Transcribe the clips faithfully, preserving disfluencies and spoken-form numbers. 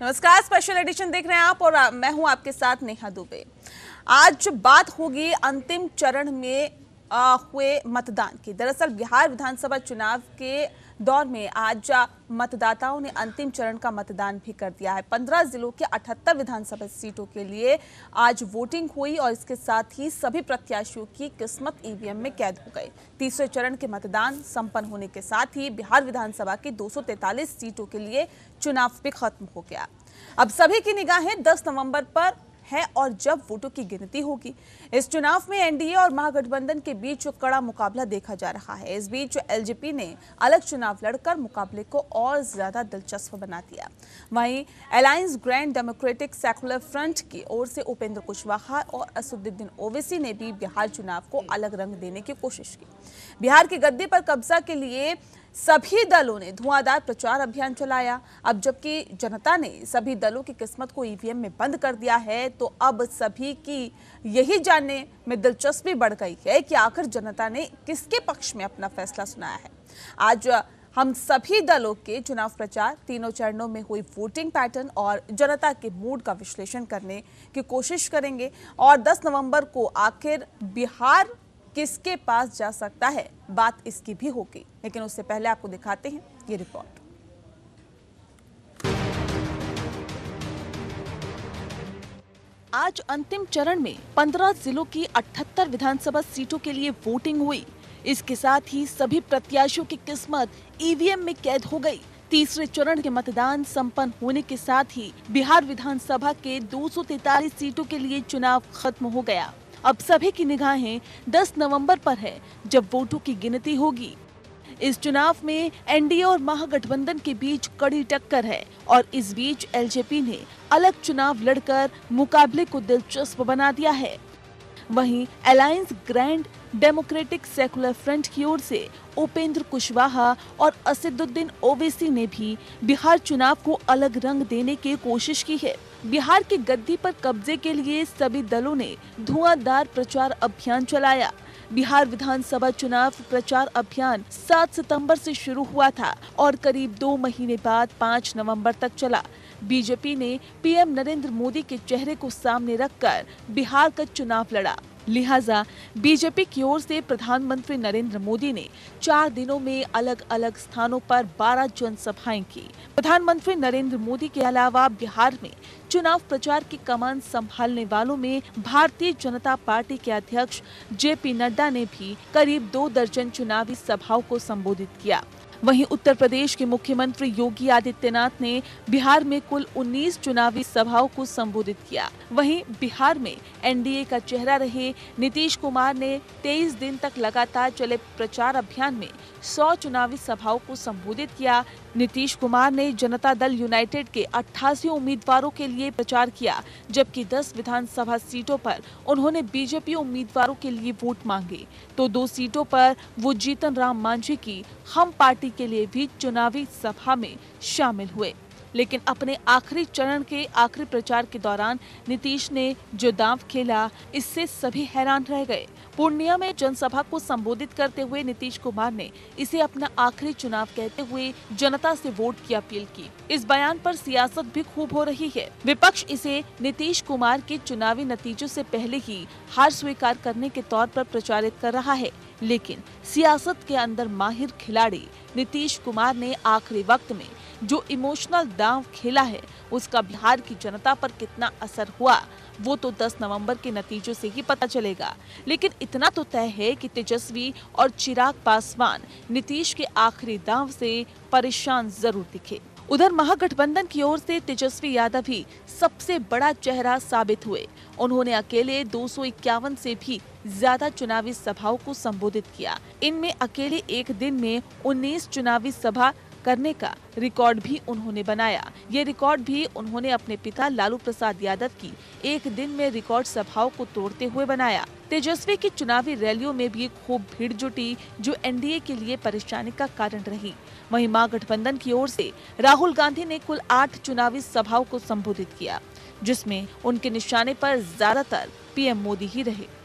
नमस्कार, special edition देख रहे हैं आप और मैं हूं आपके साथ नेहा दुबे। आज बात होगी अंतिम चरण में आ, हुए मतदान की। दरअसल बिहार विधानसभा चुनाव के दौर में आज मतदाताओं ने अंतिम चरण का मतदान भी कर दिया है। पंद्रह जिलों के अठहत्तर विधानसभा सीटों के लिए आज वोटिंग हुई और इसके साथ ही सभी प्रत्याशियों की किस्मत ईवीएम में कैद हो गई। तीसरे चरण के मतदान संपन्न होने के साथ ही बिहार विधानसभा की दो सौ तैंतालीस सीटों के लिए चुनाव भी खत्म हो गया। अब सभी की निगाहें दस नवंबर पर है और जब वोटों की गिनती होगी। इस चुनाव में एनडीए और महागठबंधन के बीच कड़ा मुकाबला देखा जा रहा है। इस बीच एलजेपी ने अलग चुनाव लड़कर मुकाबले को और ज्यादा दिलचस्प बना दिया। वहीं alliance grand democratic secular front की ओर से उपेंद्र कुशवाहा और असदुद्दीन ओवैसी ने भी बिहार चुनाव को अलग रंग देने की कोशिश की। बिहार की गद्दी पर कब्जा के लिए सभी दलों ने धुआंधार प्रचार अभियान चलाया। अब जबकि जनता ने सभी दलों की किस्मत को ईवीएम में बंद कर दिया है, तो अब सभी की यही जानने में दिलचस्पी बढ़ गई है कि आखिर जनता ने किसके पक्ष में अपना फैसला सुनाया है। आज हम सभी दलों के चुनाव प्रचार, तीनों चरणों में हुई वोटिंग पैटर्न और जनता के मूड का विश्लेषण करने की कोशिश करेंगे और दस नवंबर को आखिर बिहार किसके पास जा सकता है, बात इसकी भी होगी। लेकिन उससे पहले आपको दिखाते हैं ये रिपोर्ट। आज अंतिम चरण में पंद्रह जिलों की अठहत्तर विधानसभा सीटों के लिए वोटिंग हुई। इसके साथ ही सभी प्रत्याशियों की किस्मत ईवीएम में कैद हो गई। तीसरे चरण के मतदान संपन्न होने के साथ ही बिहार विधानसभा के दो सौ तैंतालीस सीटों के लिए चुनाव खत्म हो गया। अब सभी की निगाहें दस नवंबर पर है, जब वोटों की गिनती होगी। इस चुनाव में एनडीए और महागठबंधन के बीच कड़ी टक्कर है और इस बीच एलजेपी ने अलग चुनाव लड़कर मुकाबले को दिलचस्प बना दिया है। वहीं alliance grand democratic secular front की ओर से उपेंद्र कुशवाहा और असदुद्दीन ओवैसी ने भी बिहार चुनाव को अलग रंग देने की कोशिश की है। बिहार की गद्दी पर कब्जे के लिए सभी दलों ने धुआंधार प्रचार अभियान चलाया। बिहार विधानसभा चुनाव प्रचार अभियान सात सितंबर से शुरू हुआ था और करीब दो महीने बाद पाँच नवंबर तक चला। बीजेपी ने पीएम नरेंद्र मोदी के चेहरे को सामने रखकर बिहार का चुनाव लड़ा। लिहाजा बीजेपी की ओर से प्रधानमंत्री नरेंद्र मोदी ने चार दिनों में अलग अलग स्थानों पर बारह जनसभाएं की। प्रधानमंत्री नरेंद्र मोदी के अलावा बिहार में चुनाव प्रचार की कमान संभालने वालों में भारतीय जनता पार्टी के अध्यक्ष जेपी नड्डा ने भी करीब दो दर्जन चुनावी सभाओं को संबोधित किया। वहीं उत्तर प्रदेश के मुख्यमंत्री योगी आदित्यनाथ ने बिहार में कुल उन्नीस चुनावी सभाओं को संबोधित किया। वहीं बिहार में एनडीए का चेहरा रहे नीतीश कुमार ने तेईस दिन तक लगातार चले प्रचार अभियान में सौ चुनावी सभाओं को संबोधित किया। नीतीश कुमार ने जनता दल यूनाइटेड के अट्ठासी उम्मीदवारों के लिए प्रचार किया, जबकि दस विधानसभा सीटों पर उन्होंने बीजेपी उम्मीदवारों के लिए वोट मांगे, तो दो सीटों पर वो जीतन राम मांझी की हम पार्टी के लिए भी चुनावी सभा में शामिल हुए। लेकिन अपने आखिरी चरण के आखिरी प्रचार के दौरान नीतीश ने जो दांव खेला, इससे सभी हैरान रह गए। पूर्णिया में जनसभा को संबोधित करते हुए नीतीश कुमार ने इसे अपना आखिरी चुनाव कहते हुए जनता से वोट की अपील की। इस बयान पर सियासत भी खूब हो रही है। विपक्ष इसे नीतीश कुमार के चुनावी नतीजों से पहले ही हार स्वीकार करने के तौर पर प्रचारित कर रहा है, लेकिन सियासत के अंदर माहिर खिलाड़ी नीतीश कुमार ने आखिरी वक्त में जो इमोशनल दांव खेला है, उसका बिहार की जनता पर कितना असर हुआ, वो तो दस नवंबर के नतीजों से ही पता चलेगा। लेकिन इतना तो तय है कि तेजस्वी और चिराग पासवान नीतीश के आखिरी दांव से परेशान जरूर दिखे। उधर महागठबंधन की ओर से तेजस्वी यादव ही सबसे बड़ा चेहरा साबित हुए। उन्होंने अकेले दो सौ इक्यावन से भी ज्यादा चुनावी सभाओं को संबोधित किया। इनमें अकेले एक दिन में उन्नीस चुनावी सभा करने का रिकॉर्ड भी उन्होंने बनाया। ये रिकॉर्ड भी उन्होंने अपने पिता लालू प्रसाद यादव की एक दिन में रिकॉर्ड सभाओं को तोड़ते हुए बनाया। तेजस्वी की चुनावी रैलियों में भी खूब भीड़ जुटी, जो एनडीए के लिए परेशानी का कारण रही। वहीं महागठबंधन की ओर से राहुल गांधी ने कुल आठ चुनावी सभाओं को संबोधित किया, जिसमें उनके निशाने पर ज्यादातर पीएम मोदी ही रहे।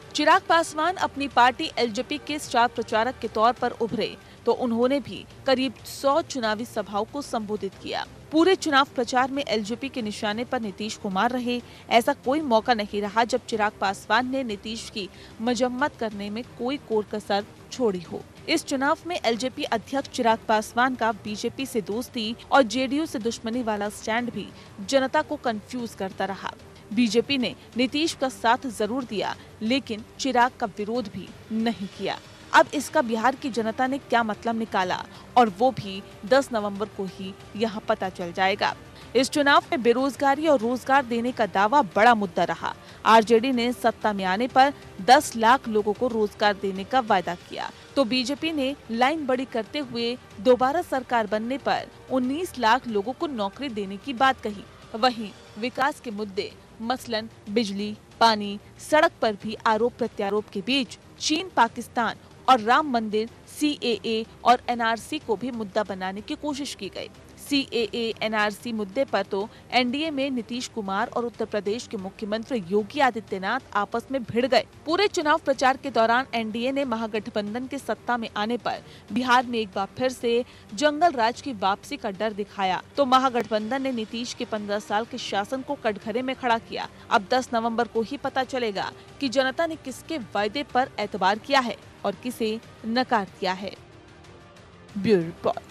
चिराग पासवान अपनी पार्टी एलजेपी के स्टार प्रचारक के तौर पर उभरे तो उन्होंने भी करीब सौ चुनावी सभाओं को संबोधित किया। पूरे चुनाव प्रचार में एलजेपी के निशाने पर नीतीश कुमार रहे। ऐसा कोई मौका नहीं रहा जब चिराग पासवान ने नीतीश की मजम्मत करने में कोई कोर कसर छोड़ी हो। इस चुनाव में एलजेपी अध्यक्ष चिराग पासवान का बीजेपी से दोस्ती और जेडीयू से दुश्मनी वाला स्टैंड भी जनता को कंफ्यूज करता रहा। बीजेपी ने नीतीश का साथ जरूर दिया, लेकिन चिराग का विरोध भी नहीं किया। अब इसका बिहार की जनता ने क्या मतलब निकाला, और वो भी दस नवंबर को ही यहाँ पता चल जाएगा। इस चुनाव में बेरोजगारी और रोजगार देने का दावा बड़ा मुद्दा रहा। आरजेडी ने सत्ता में आने पर दस लाख लोगों को रोजगार देने का वायदा किया, तो बीजेपी ने लाइन बड़ी करते हुए दोबारा सरकार बनने पर उन्नीस लाख लोगों को नौकरी देने की बात कही। वहीं विकास के मुद्दे मसलन बिजली, पानी, सड़क पर भी आरोप प्रत्यारोप के बीच चीन, पाकिस्तान और राम मंदिर, सीएए और एनआरसी को भी मुद्दा बनाने की कोशिश की गई। सीएए, एनआरसी मुद्दे पर तो एनडीए में नीतीश कुमार और उत्तर प्रदेश के मुख्यमंत्री योगी आदित्यनाथ आपस में भिड़ गए। पूरे चुनाव प्रचार के दौरान एनडीए ने महागठबंधन के सत्ता में आने पर बिहार में एक बार फिर से जंगल राज की वापसी का डर दिखाया, तो महागठबंधन ने नीतीश के पंद्रह साल के शासन को कटघरे में खड़ा किया। अब दस नवम्बर को ही पता चलेगा कि जनता ने किसके वायदे पर एतबार किया है और किसे नकार दिया है। Bureau report.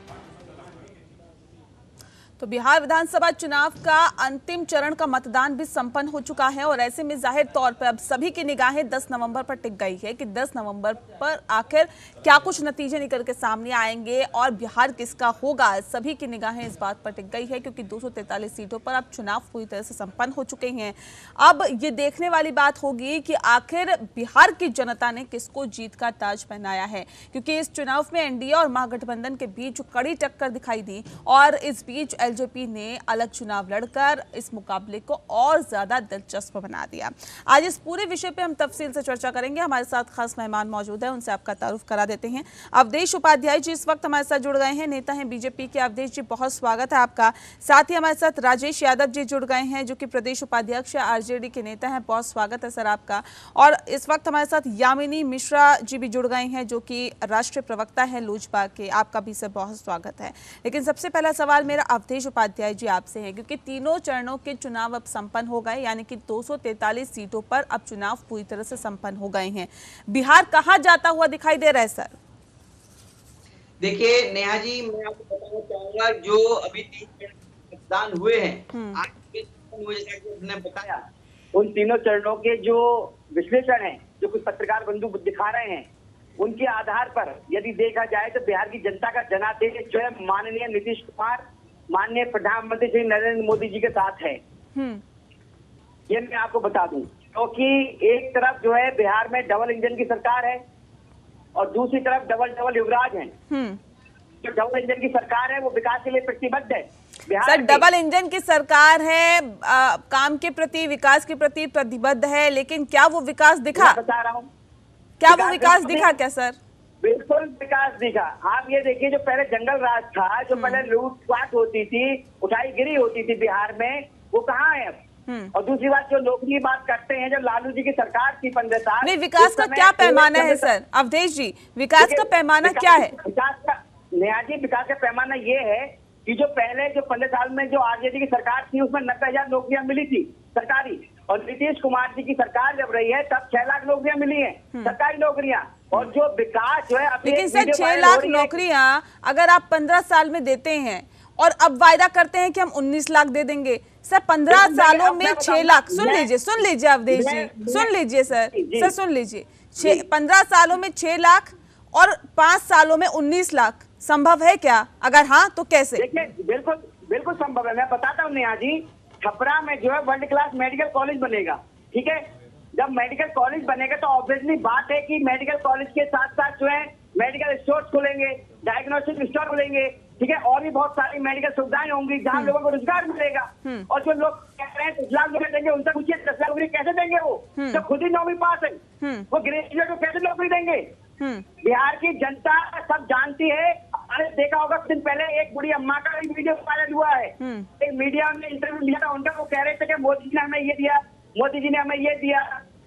तो बिहार विधानसभा चुनाव का अंतिम चरण का मतदान भी संपन्न हो चुका है और ऐसे में जाहिर तौर पर अब सभी की निगाहें दस नवंबर पर टिक गई है कि दस नवंबर पर आखिर क्या कुछ नतीजे निकल के सामने आएंगे और बिहार किसका होगा। सभी की निगाहें इस बात पर टिक गई है क्योंकि दो सौ तैंतालीस सीटों पर अब चुनाव पूरी तरह से संपन्न हो चुके हैं। अब ये देखने वाली बात होगी कि आखिर बिहार की जनता ने किसको जीत का ताज पहनाया है, क्योंकि इस चुनाव में एनडीए और महागठबंधन के बीच कड़ी टक्कर दिखाई दी और इस बीच एलजेपी ने अलग चुनाव लड़कर इस मुकाबले को और ज्यादा दिलचस्प बना दिया। आज इस पूरे विषय पे हम तफसील से चर्चा करेंगे। हमारे साथ खास मेहमान मौजूद है, उनसे आपका तारुफ करा देते हैं। अवधेश उपाध्याय जी इस वक्त हमारे साथ जुड़ गए हैं, नेता हैं बीजेपी के। अवधेश जी, बहुत स्वागत है आपका। साथ ही हमारे साथ राजेश यादव जी जुड़ गए हैं, जो कि प्रदेश उपाध्यक्ष आरजेडी के नेता हैं। बहुत स्वागत है सर आपका। और इस वक्त हमारे साथ यामिनी मिश्रा जी भी जुड़ गए हैं, जो कि राष्ट्रीय प्रवक्ता है लोजपा के। आपका भी सर बहुत स्वागत है। लेकिन सबसे पहला सवाल मेरा अवधेश उपाध्याय जी आपसे है, क्योंकि तीनों चरणों के चुनाव अब संपन्न हो गए, यानी कि दो सौ तैंतालीस सीटों पर अब चुनाव पूरी तरह से संपन्न हो गए हैं। बिहार कहां जाता हुआ दिखाई दे रहा है सर? देखिए नेहा जी, मैं आपको बताना चाहूंगा जो अभी तीन मतदान हुए हैं, आज के जैसा कि आपने बताया, उन तीनों चरणों के जो विश्लेषण है, जो कुछ पत्रकार बंधु दिखा रहे हैं, उनके आधार पर यदि देखा जाए तो बिहार की जनता का जनादेश जो है माननीय नीतीश कुमार, माननीय प्रधानमंत्री श्री नरेंद्र मोदी जी के साथ है। ये मैं आपको बता दूं, क्योंकि तो एक तरफ जो है बिहार में डबल इंजन की सरकार है और दूसरी तरफ डबल डबल युवराज है। जो डबल इंजन की सरकार है वो विकास के लिए प्रतिबद्ध है। सर, डबल इंजन की सरकार है, आ, काम के प्रति, विकास के प्रति प्रतिबद्ध है, लेकिन क्या वो विकास दिखा? बता रहा हूँ, क्या वो विकास दिखा क्या सर? बिल्कुल विकास दिखा। आप ये देखिए, जो पहले जंगल राज था, जो पहले लूटपाट होती थी, उठाई गिरी होती थी बिहार में, वो कहाँ है अब? और दूसरी बात, जो लोग ये बात करते हैं, जब लालू जी की सरकार थी पंद्रह साल, नहीं, विकास का क्या पैमाना है सर? अवधेश जी, विकास का पैमाना क्या है? विकास का नेहा जी, विकास का पैमाना ये है कि जो पहले जो पंद्रह साल में जो आरजेडी की सरकार थी, उसमें नब्बे हजार नौकरियां मिली थी सरकारी, और नीतीश कुमार जी की सरकार जब रही है तब छह लाख नौकरियां मिली हैं सरकारी नौकरियां। और जो विकास जो है, लेकिन सर छह लाख नौकरियां अगर आप पंद्रह साल में देते हैं और अब वायदा करते हैं कि हम उन्नीस लाख दे देंगे, सर पंद्रह सालों में छह लाख, सुन लीजिए सुन लीजिए अवधेश जी, सुन लीजिए सर सर सुन लीजिए, छह पंद्रह सालों में छह लाख और पांच सालों में उन्नीस लाख संभव है क्या? अगर हाँ तो कैसे? देखिए, बिल्कुल बिल्कुल संभव है। मैं बताता हूँ नेहा जी, छपरा में जो है वर्ल्ड क्लास मेडिकल कॉलेज बनेगा, ठीक है। जब मेडिकल कॉलेज बनेगा तो ऑब्वियसली बात है कि मेडिकल कॉलेज के साथ साथ जो है मेडिकल स्टोर्स खुलेंगे, डायग्नोस्टिक स्टोर खुलेंगे, ठीक है, और भी बहुत सारी मेडिकल सुविधाएं होंगी जहां लोगों को रोजगार मिलेगा। और जो लोग कह रहे हैं दस लाख रुपए देंगे, उनसे पूछिए दस लाख रुपए कैसे देंगे? वो जो खुद ही नौवीं पास है, वो ग्रेजुएट को कैसे नौकरी देंगे? बिहार की जनता सब जानती है। अरे देखा होगा कुछ दिन पहले एक बुढ़ी अम्मा का एक वीडियो वायरल हुआ है, एक मीडिया में इंटरव्यू लिया था उनका, वो कह रहे थे कि मोदी जी ने हमें ये दिया, मोदी जी ने हमें ये दिया,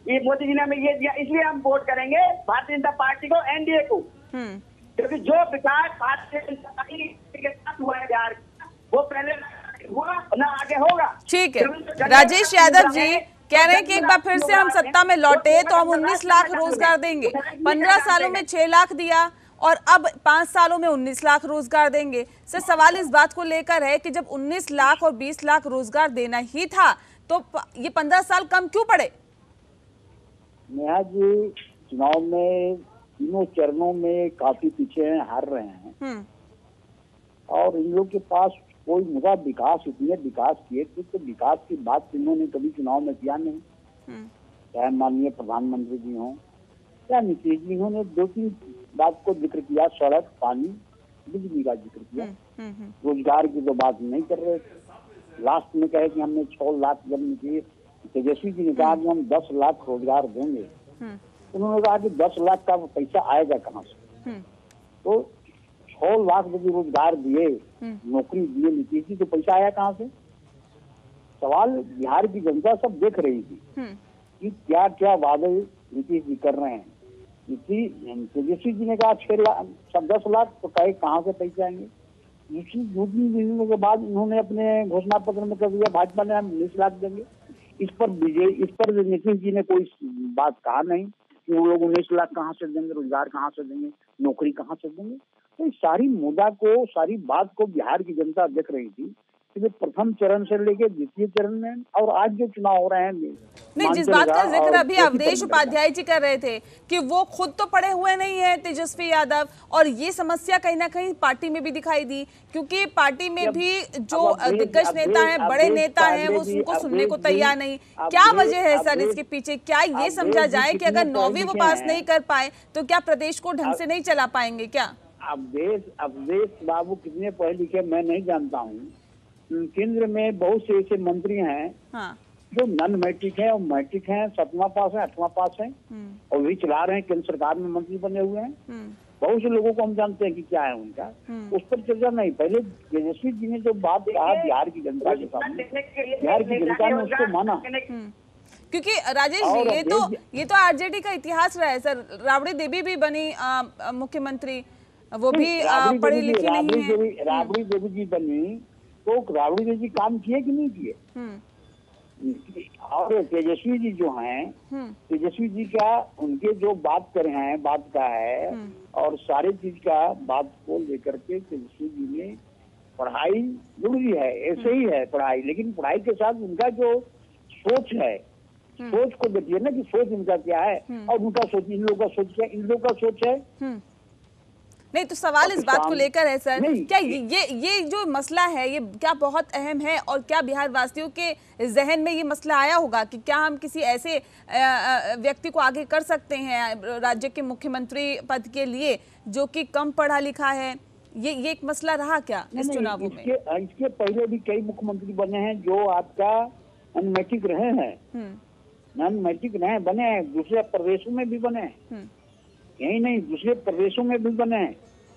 ये मोदी जी ने हमें ये दिया, इसलिए हम वोट करेंगे भारतीय जनता पार्टी को, एनडीए को। क्योंकि जो विकास भारतीय जनता पार्टी के साथ हुआ है बिहार का, वो पहले हुआ ना आगे होगा। ठीक है, राजेश यादव जी कह रहे हैं कि एक बार फिर से हम सत्ता में लौटे तो हम उन्नीस लाख रोजगार देंगे। पंद्रह सालों में छह लाख दिया और अब पांच सालों में उन्नीस लाख रोजगार देंगे। सर, सवाल इस बात को लेकर है कि जब उन्नीस लाख और बीस लाख रोजगार देना ही था तो ये पंद्रह साल कम क्यों पड़े? नेहा जी, चुनाव में तीनों चरणों में काफी पीछे हैं, हार रहे हैं और इन लोग के पास कोई मुद्दा विकास इतने विकास किए थे तो विकास की बात इन्होंने कभी चुनाव में किया नहीं। चाहे माननीय प्रधानमंत्री जी हों या नीतीश जी, उन्होंने दो तीन बात को जिक्र किया, सड़क, पानी, बिजली का जिक्र किया, रोजगार की तो बात नहीं कर रहे थे। लास्ट में कहे कि हमने छह लाख जब निकले, तेजस्वी जी ने कहा कि हम दस लाख रोजगार देंगे, उन्होंने कहा कि दस लाख का पैसा आएगा कहाँ से? तो छह लाख यदि रोजगार दिए, नौकरी दिए नीतीश जी, तो पैसा आया कहाँ से? सवाल बिहार की जनता सब देख रही थी कि क्या क्या वादे नीतीश जी कर रहे हैं। नीतीश तेजस्वी जी ने कहा छह लाख सब दस लाख, तो कहे कहाँ से पैसे आएंगे? दूसरी दूसरी मिलने के बाद उन्होंने अपने घोषणा पत्र में कर दिया भाजपा ने हम उन्नीस लाख देंगे। इस पर विजय इस पर नीतीश जी ने कोई बात कहा नहीं कि वो लोग उन्नीस लाख कहाँ से देंगे, रोजगार कहाँ से देंगे, नौकरी कहाँ से देंगे। तो इस सारी मुद्दा को, सारी बात को बिहार की जनता देख रही थी कि प्रथम चरण से लेके द्वितीय चरण में और आज जो चुनाव हो रहे हैं। नहीं, जिस बात का जिक्र अभी अवधेश उपाध्याय जी कर रहे थे कि वो खुद तो पड़े हुए नहीं है तेजस्वी यादव, और ये समस्या कहीं ना कहीं पार्टी में भी दिखाई दी, क्योंकि पार्टी में भी जो दिग्गज नेता हैं, बड़े नेता हैं, वो उनको सुनने को तैयार नहीं। क्या वजह है सर इसके पीछे? क्या ये समझा जाए कि अगर नौवीं वो पास नहीं कर पाए तो क्या प्रदेश को ढंग से नहीं चला पाएंगे क्या? अवधेश अवधेश बाबू कितने पढ़े लिखे मैं नहीं जानता हूँ। केंद्र में बहुत से ऐसे मंत्री हैं हाँ। जो नॉन मैट्रिक है और मैट्रिक है, सतवां पास है, आठवां पास है और वही चला रहे हैं, केंद्र सरकार में मंत्री बने हुए हैं। बहुत से लोगों को हम जानते हैं कि क्या है उनका, उस पर चर्चा नहीं। पहले तेजस्वी जी ने जो बात कहा बिहार की जनता के सामने, बिहार की जनता ने उसको माना। क्योंकि राजेश जी, ये तो ये तो आरजेडी का इतिहास रहा है सर। राबड़ी देवी भी बनी मुख्यमंत्री, वो भी पढ़ी लिखी नहीं है। राबड़ी देवी जी बनी तो राबड़ी देवी जी काम किए कि नहीं किए? और तेजस्वी जी जो हैं, तेजस्वी जी का उनके जो बात कर रहे हैं, बात का है और सारे चीज का बात को लेकर के तेजस्वी जी ने पढ़ाई जरूरी है, ऐसे ही है पढ़ाई, लेकिन पढ़ाई के साथ उनका जो सोच है, सोच को देखिए ना कि सोच इनका क्या है और उनका सोच, इन लोगों का सोच क्या, इन लोगों का सोच है। नहीं, तो सवाल इस बात को लेकर है सर, क्या ये ये जो मसला है ये क्या बहुत अहम है और क्या बिहार वासियों के जहन में ये मसला आया होगा कि क्या हम किसी ऐसे व्यक्ति को आगे कर सकते हैं राज्य के मुख्यमंत्री पद के लिए जो कि कम पढ़ा लिखा है? ये ये एक मसला रहा क्या इस चुनावों में? इसके, इसके पहले भी कई मुख्यमंत्री बने हैं जो आपका नॉन मैट्रिक रहे हैं, नॉन मैट्रिक रहे बने हैं, दूसरे प्रदेशों में भी बने हैं, यही नहीं दूसरे प्रदेशों में भी बने हैं।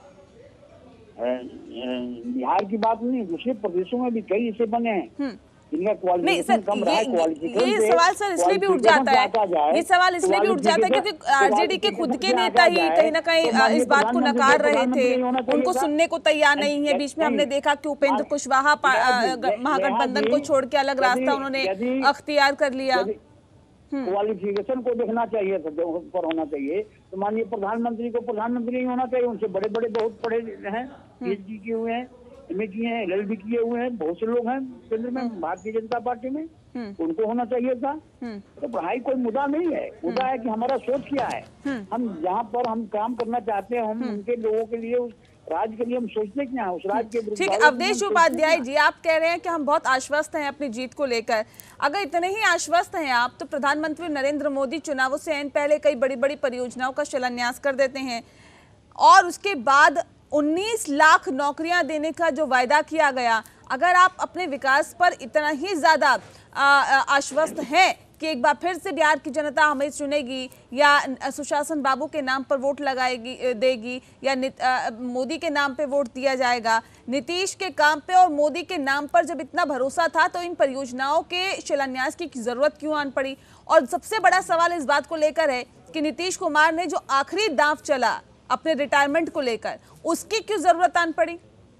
बिहार की बात नहीं, दूसरे प्रदेशों में भी कई ऐसे बने हैं जिनका क्वालिफिकेशन कम रहा है। क्वालिफिकेशन ये सवाल सर इसलिए भी उठ जाता है, ये सवाल इसलिए भी उठ जाता है क्योंकि आरजेडी के खुद के नेता ही कहीं ना कहीं इस बात को नकार रहे थे, उनको सुनने को तैयार नहीं है। बीच में हमने देखा कि उपेंद्र कुशवाहा महागठबंधन को छोड़ के अलग रास्ता उन्होंने अख्तियार कर लिया। क्वालिफिकेशन को देखना चाहिए, पर होना चाहिए तो माननीय प्रधानमंत्री को प्रधानमंत्री नहीं होना चाहिए। उनसे बड़े बड़े बहुत पढ़े हैं, पीएचडी किए हुए हैं, एमए किए हैं, एलएलबी किए हुए हैं, बहुत से लोग हैं केंद्र में भारतीय जनता पार्टी में, उनको होना चाहिए था। तो पढ़ाई कोई मुद्दा नहीं है, मुद्दा है कि हमारा सोच क्या है। हम जहाँ पर हम काम करना चाहते हैं, हम उनके लोगों के लिए, उस राज्य के लिए हम सोचते क्या है, उस राज्य के। ठीक है अवधेश उपाध्याय जी, आप कह रहे हैं कि हम बहुत आश्वस्त हैं अपनी जीत को लेकर। अगर इतने ही आश्वस्त हैं आप, तो प्रधानमंत्री नरेंद्र मोदी चुनावों से ऐन पहले कई बड़ी बड़ी परियोजनाओं का शिलान्यास कर देते हैं और उसके बाद उन्नीस लाख नौकरियां देने का जो वायदा किया गया, अगर आप अपने विकास पर इतना ही ज्यादा आश्वस्त हैं कि एक बार फिर से बिहार की जनता हमें चुनेगी या सुशासन बाबू के नाम पर वोट लगाएगी देगी या मोदी के नाम पे वोट दिया जाएगा? नीतीश के काम पे और मोदी के नाम पर जब इतना भरोसा था तो इन परियोजनाओं के शिलान्यास की जरूरत क्यों आन पड़ी? और सबसे बड़ा सवाल इस बात को लेकर है कि नीतीश कुमार ने जो आखिरी दांव चला अपने रिटायरमेंट को लेकर, उसकी क्यों जरूरत आन पड़ी?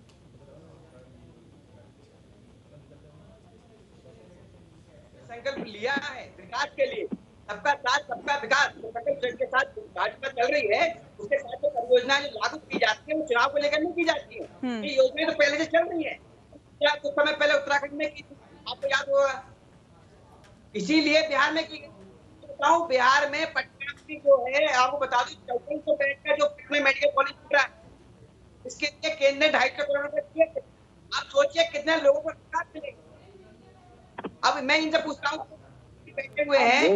संकल्प लिया है विकास के लिए, सबका साथ सबका विकास के साथ भाजपा चल रही है, उसके साथ जो परियोजनाएं जो लागू की जाती है वो चुनाव को लेकर नहीं की जाती है। ये योजनाएं तो पहले से चल रही है, क्या कुछ समय पहले उत्तराखंड में की, आपको याद होगा, इसीलिए बिहार में की। बताऊं, बिहार में पटना की जो है, आपको बता दूं, चौवन सौ बेड का जो पटना मेडिकल कॉलेज बन रहा है, इसके लिए केंद्र ने ढाई सौ करोड़ रुपए दिए। आप सोचिए कितने लोगों को रोजगार मिलेगा। अब मैं इनसे पूछता हूँ, बैठे हुए हैं,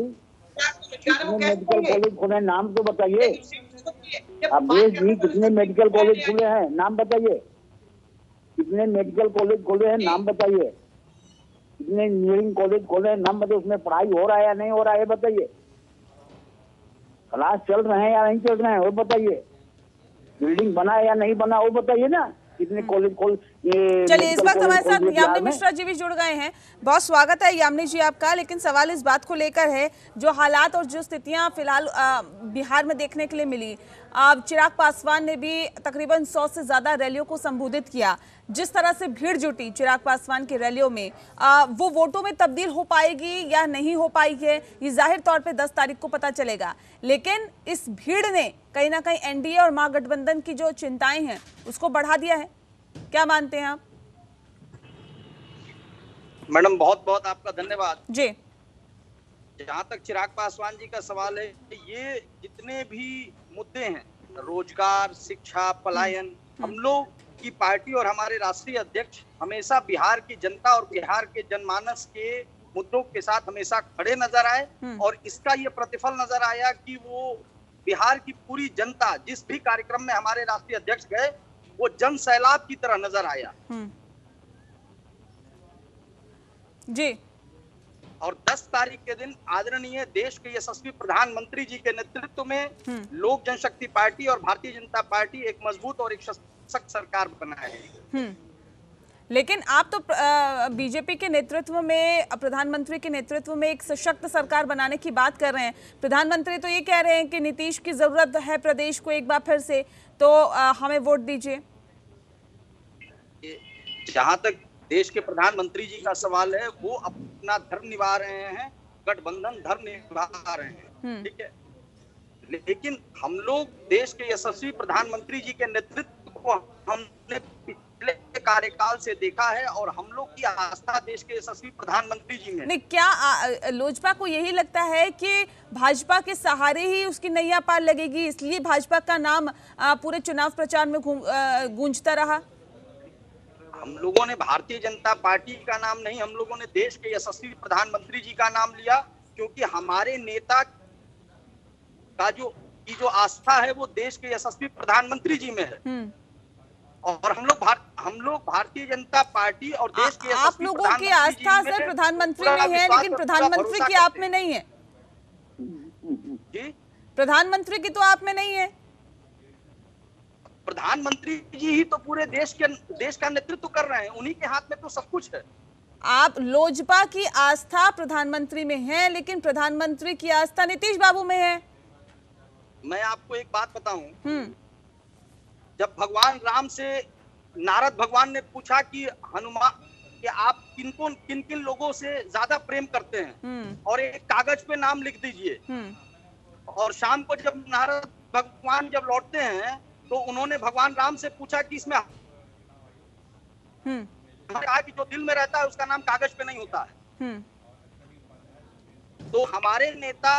मेडिकल कॉलेज खुले, नाम तो बताइए। अवधेश जी, कितने मेडिकल कॉलेज खुले हैं, नाम बताइए। कितने मेडिकल कॉलेज खुले हैं, नाम बताइए। कितने इंजीनियरिंग कॉलेज खोले हैं, नाम बताइए। उसमें पढ़ाई हो रहा है या नहीं हो रहा है बताइए। क्लास चल रहे हैं या नहीं चल रहे हैं वो बताइए। बिल्डिंग बना है या नहीं बना वो बताइए ना। कितने कॉलेज खोल। चलिए, इस वक्त हमारे साथ यामिनी मिश्रा जी भी जुड़ गए हैं। बहुत स्वागत है यामिनी जी आपका। लेकिन सवाल इस बात को लेकर है, जो हालात और जो स्थितियां फिलहाल बिहार में देखने के लिए मिली, अब चिराग पासवान ने भी तकरीबन सौ से ज्यादा रैलियों को संबोधित किया। जिस तरह से भीड़ जुटी चिराग पासवान की रैलियों में, आ, वो वोटों में तब्दील हो पाएगी या नहीं हो पाई है, ये जाहिर तौर पे दस तारीख को पता चलेगा। लेकिन इस भीड़ ने कहीं ना कहीं एनडीए और महागठबंधन की जो चिंताएं हैं उसको बढ़ा दिया है। क्या मानते हैं आप? मैडम, बहुत बहुत आपका धन्यवाद जी। जहाँ तक चिराग पासवान जी का सवाल है, ये जितने भी मुद्दे हैं, रोजगार, शिक्षा, पलायन, हम लोग की पार्टी और हमारे राष्ट्रीय अध्यक्ष हमेशा बिहार की जनता और बिहार के जनमानस के मुद्दों के साथ हमेशा खड़े नजर आए। और इसका ये प्रतिफल नजर आया कि वो बिहार की पूरी जनता, जिस भी कार्यक्रम में हमारे राष्ट्रीय अध्यक्ष गए, वो जन सैलाब की तरह नजर आया। जी। और दस तारीख के दिन आदरणीय देश के यशस्वी प्रधानमंत्री जी के नेतृत्व में लोक जनशक्ति पार्टी और भारतीय जनता पार्टी एक मजबूत और एक सशक्त सरकार बनाएगी। लेकिन आप तो बीजेपी के नेतृत्व में, प्रधानमंत्री के नेतृत्व में एक सशक्त सरकार बनाने की बात कर रहे हैं। प्रधानमंत्री तो ये कह रहे हैं कि नीतीश की जरूरत है प्रदेश को एक बार फिर से, तो आ, हमें वोट दीजिए। जहां तक देश के प्रधानमंत्री जी का सवाल है, वो अपना धर्म निभा रहे हैं, गठबंधन धर्म निभा रहे हैं, ठीक है। लेकिन हम लोग देश के यशस्वी प्रधानमंत्री जी के नेतृत्व को हमने पिछले कार्यकाल से देखा है और हम लोग की आस्था देश के यशस्वी प्रधानमंत्री जी में। नहीं, क्या लोजपा को यही लगता है कि भाजपा के सहारे ही उसकी नैया पार लगेगी, इसलिए भाजपा का नाम पूरे चुनाव प्रचार में गूंजता रहा? हम लोगों ने भारतीय जनता पार्टी का नाम नहीं, हम लोगों ने देश के यशस्वी प्रधानमंत्री जी का नाम लिया, क्योंकि हमारे नेता का जो की जो आस्था है वो देश के यशस्वी प्रधानमंत्री जी में है। और हम लोग भार, हम लोग भारतीय जनता पार्टी और देश के यशस्वी आप लोगों की आस्था सिर्फ प्रधानमंत्री में है, लेकिन प्रधानमंत्री की आप में नहीं है। जी, प्रधानमंत्री की तो आप में नहीं है। प्रधानमंत्री जी ही तो पूरे देश के देश का नेतृत्व कर रहे हैं, उन्हीं के हाथ में तो सब कुछ है। आप लोजपा की आस्था प्रधानमंत्री में है, लेकिन प्रधानमंत्री की आस्था नीतीश बाबू में है। मैं आपको एक बात बताऊं, जब भगवान राम से नारद भगवान ने पूछा कि हनुमान कि आप किन को किन किन लोगों से ज्यादा प्रेम करते हैं और एक कागज पे नाम लिख दीजिए। और शाम को जब नारद भगवान जब लौटते हैं तो उन्होंने भगवान राम से पूछा कि इसमें कहा कि जो दिल में रहता है उसका नाम कागज पे नहीं होता है। तो हमारे नेता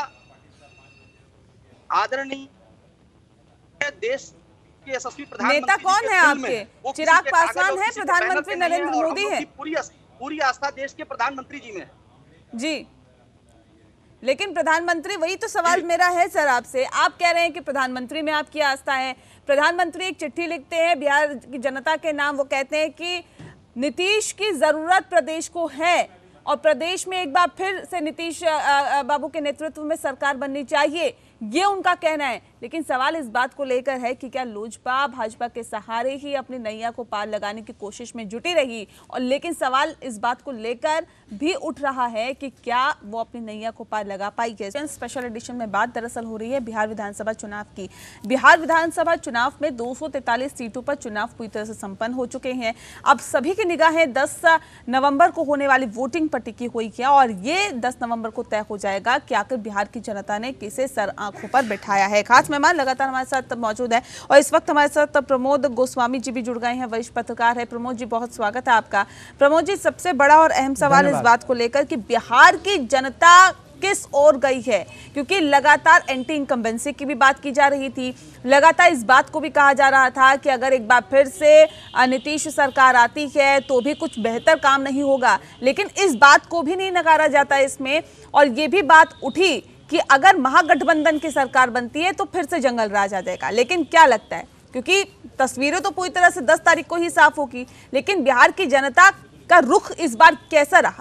आदरणीय देश के यशस्वी प्रधानमंत्री, नेता कौन है आपके? चिराग पासवान है, प्रधानमंत्री नरेंद्र मोदी है। पूरी पूरी आस्था देश के प्रधानमंत्री जी में है। जी, लेकिन प्रधानमंत्री, वही तो सवाल मेरा है सर आपसे। आप कह रहे हैं कि प्रधानमंत्री में आपकी आस्था है। प्रधानमंत्री एक चिट्ठी लिखते हैं बिहार की जनता के नाम, वो कहते हैं कि नीतीश की जरूरत प्रदेश को है और प्रदेश में एक बार फिर से नीतीश बाबू के नेतृत्व में सरकार बननी चाहिए, ये उनका कहना है। लेकिन सवाल इस बात को लेकर है कि क्या लोजपा भाजपा के सहारे ही अपनी नैया को पार लगाने की कोशिश में जुटी रही, और लेकिन सवाल इस बात को लेकर भी उठ रहा है कि क्या वो अपनी नैया को पार लगा पाई है। स्पेशल एडिशन में बात दरअसल हो रही है बिहार विधानसभा चुनाव की। बिहार विधानसभा चुनाव में दो सौ तैंतालीस सीटों पर चुनाव पूरी तरह से संपन्न हो चुके हैं। अब सभी की निगाहें दस नवंबर को होने वाली वोटिंग पर टिकी हुई है और ये दस नवंबर को तय हो जाएगा कि आखिर बिहार की जनता ने किसे सर आंखों पर बैठाया है। खास मेहमान लगातार हमारे साथ मौजूद है और इस वक्त हमारे साथ प्रमोद गोस्वामी जी भी जुड़ गए हैं, वरिष्ठ पत्रकार है। प्रमोद जी, बहुत स्वागत है आपका। प्रमोद जी, सबसे बड़ा और अहम सवाल इस बात को लेकर कि बिहार की जनता किस ओर गई है, क्योंकि लगातार एंटी इनकम्बेंसी की भी बात की जा रही थी, लगातार इस बात को भी कहा जा रहा था कि अगर एक बार फिर से नीतीश सरकार आती है तो भी कुछ बेहतर काम नहीं होगा। लेकिन इस बात को भी नहीं नकारा जाता इसमें, और ये भी बात उठी कि अगर महागठबंधन की सरकार बनती है तो फिर से जंगल राज आ जाएगा। लेकिन क्या लगता है, क्योंकि तस्वीरें तो पूरी तरह से दस तारीख को ही साफ होगी, लेकिन बिहार की जनता का रुख इस बार कैसा रहा?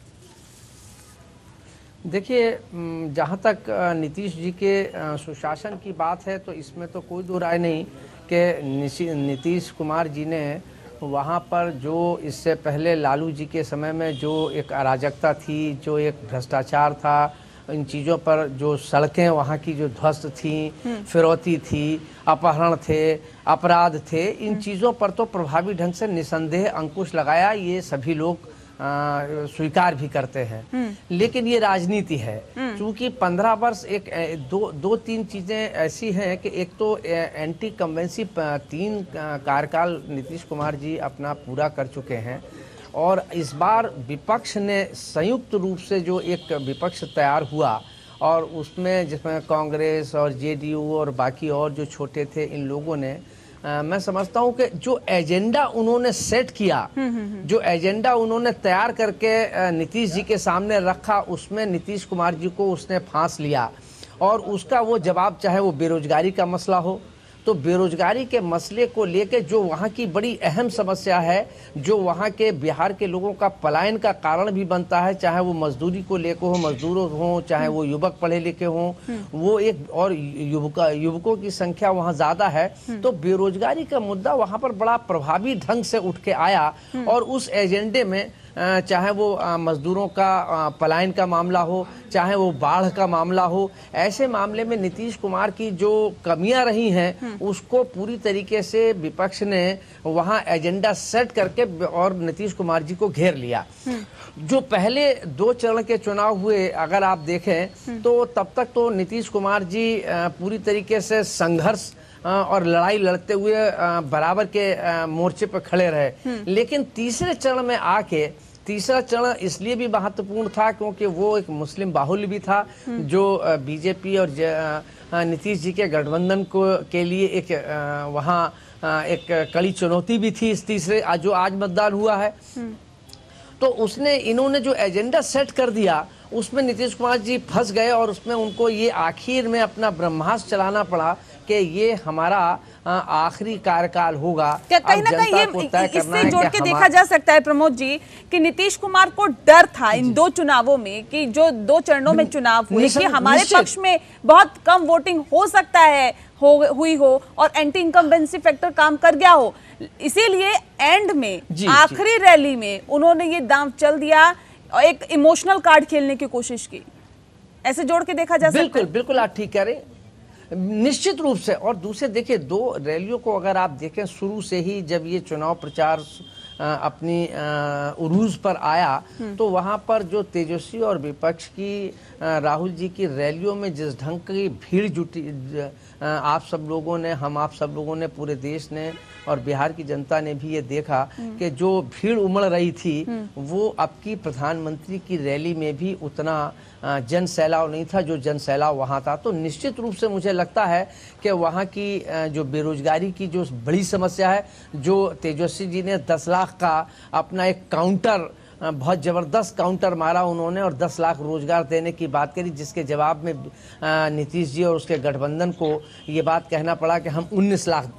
देखिए, जहाँ तक नीतीश जी के सुशासन की बात है तो इसमें तो कोई दो राय नहीं कि नीतीश कुमार जी ने वहाँ पर जो इससे पहले लालू जी के समय में जो एक अराजकता थी, जो एक भ्रष्टाचार था, इन चीज़ों पर जो सड़कें वहाँ की जो ध्वस्त थी, फिरौती थी, अपहरण थे, अपराध थे, इन चीज़ों पर तो प्रभावी ढंग से निसंदेह अंकुश लगाया, ये सभी लोग स्वीकार भी करते हैं। लेकिन ये राजनीति है, क्योंकि पंद्रह वर्ष एक दो दो तीन चीज़ें ऐसी हैं कि एक तो एंटी कन्वेंसी तीन कार्यकाल नीतीश कुमार जी अपना पूरा कर चुके हैं, और इस बार विपक्ष ने संयुक्त रूप से जो एक विपक्ष तैयार हुआ, और उसमें जिसमें कांग्रेस और जेडीयू और बाकी और जो छोटे थे, इन लोगों ने आ, मैं समझता हूं कि जो एजेंडा उन्होंने सेट किया, जो एजेंडा उन्होंने तैयार करके नीतीश जी के सामने रखा, उसमें नीतीश कुमार जी को उसने फांस लिया, और उसका वो जवाब, चाहे वो बेरोजगारी का मसला हो, तो बेरोजगारी के मसले को लेकर जो वहाँ की बड़ी अहम समस्या है, जो वहाँ के बिहार के लोगों का पलायन का कारण भी बनता है, चाहे वो मजदूरी को लेकर हो, मजदूरों हो, चाहे वो युवक पढ़े लिखे हों, वो एक, और युवका युवकों की संख्या वहाँ ज़्यादा है, तो बेरोजगारी का मुद्दा वहाँ पर बड़ा प्रभावी ढंग से उठ के आया। और उस एजेंडे में चाहे वो मजदूरों का पलायन का मामला हो, चाहे वो बाढ़ का मामला हो, ऐसे मामले में नीतीश कुमार की जो कमियां रही हैं उसको पूरी तरीके से विपक्ष ने वहां एजेंडा सेट करके और नीतीश कुमार जी को घेर लिया। जो पहले दो चरण के चुनाव हुए अगर आप देखें तो तब तक तो नीतीश कुमार जी पूरी तरीके से संघर्ष और लड़ाई लड़ते हुए बराबर के मोर्चे पर खड़े रहे। लेकिन तीसरे चरण में आके, तीसरा चरण इसलिए भी महत्वपूर्ण था क्योंकि वो एक मुस्लिम बाहुल्य भी था, जो बीजेपी और नीतीश जी के गठबंधन को के लिए एक वहाँ एक कड़ी चुनौती भी थी। इस तीसरे जो आज मतदान हुआ है, तो उसने इन्होंने जो एजेंडा सेट कर दिया उसमें नीतीश कुमार जी फंस गए, और उसमें उनको ये आखिर में अपना ब्रह्मास्त्र चलाना पड़ा कि ये हमारा आखिरी कार्यकाल होगा। क्या कहीं ना कहीं ये इससे जोड़ के देखा जा सकता है प्रमोद जी कि नीतीश कुमार को डर था इन दो चुनावों में, कि जो दो चरणों में चुनाव हुए, कि हमारे पक्ष में बहुत कम वोटिंग हो सकता है हो हुई हो और एंटी इनकम्बेंसी फैक्टर काम कर गया हो, इसीलिए एंड में आखिरी रैली में उन्होंने ये दांव चल दिया और एक इमोशनल कार्ड खेलने की कोशिश की। ऐसे जोड़ के देखा जा सकता है। बिल्कुल बिल्कुल, आप ठीक कह रहे, निश्चित रूप से। और दूसरे देखिए, दो रैलियों को अगर आप देखें, शुरू से ही जब ये चुनाव प्रचार अपनी उरूज पर आया तो वहाँ पर जो तेजस्वी और विपक्ष की राहुल जी की रैलियों में जिस ढंग की भीड़ जुटी, आप सब लोगों ने, हम आप सब लोगों ने, पूरे देश ने और बिहार की जनता ने भी ये देखा कि जो भीड़ उमड़ रही थी वो अब की प्रधानमंत्री की रैली में भी उतना जन सैलाव नहीं था जो जन सैलाव वहाँ था। तो निश्चित रूप से मुझे लगता है कि वहाँ की जो बेरोजगारी की जो बड़ी समस्या है, जो तेजस्वी जी ने दस लाख का अपना एक काउंटर बहुत ज़बरदस्त काउंटर मारा उन्होंने और दस लाख रोजगार देने की बात करी, जिसके जवाब में नीतीश जी और उसके गठबंधन को ये बात कहना पड़ा कि हम उन्नीस लाख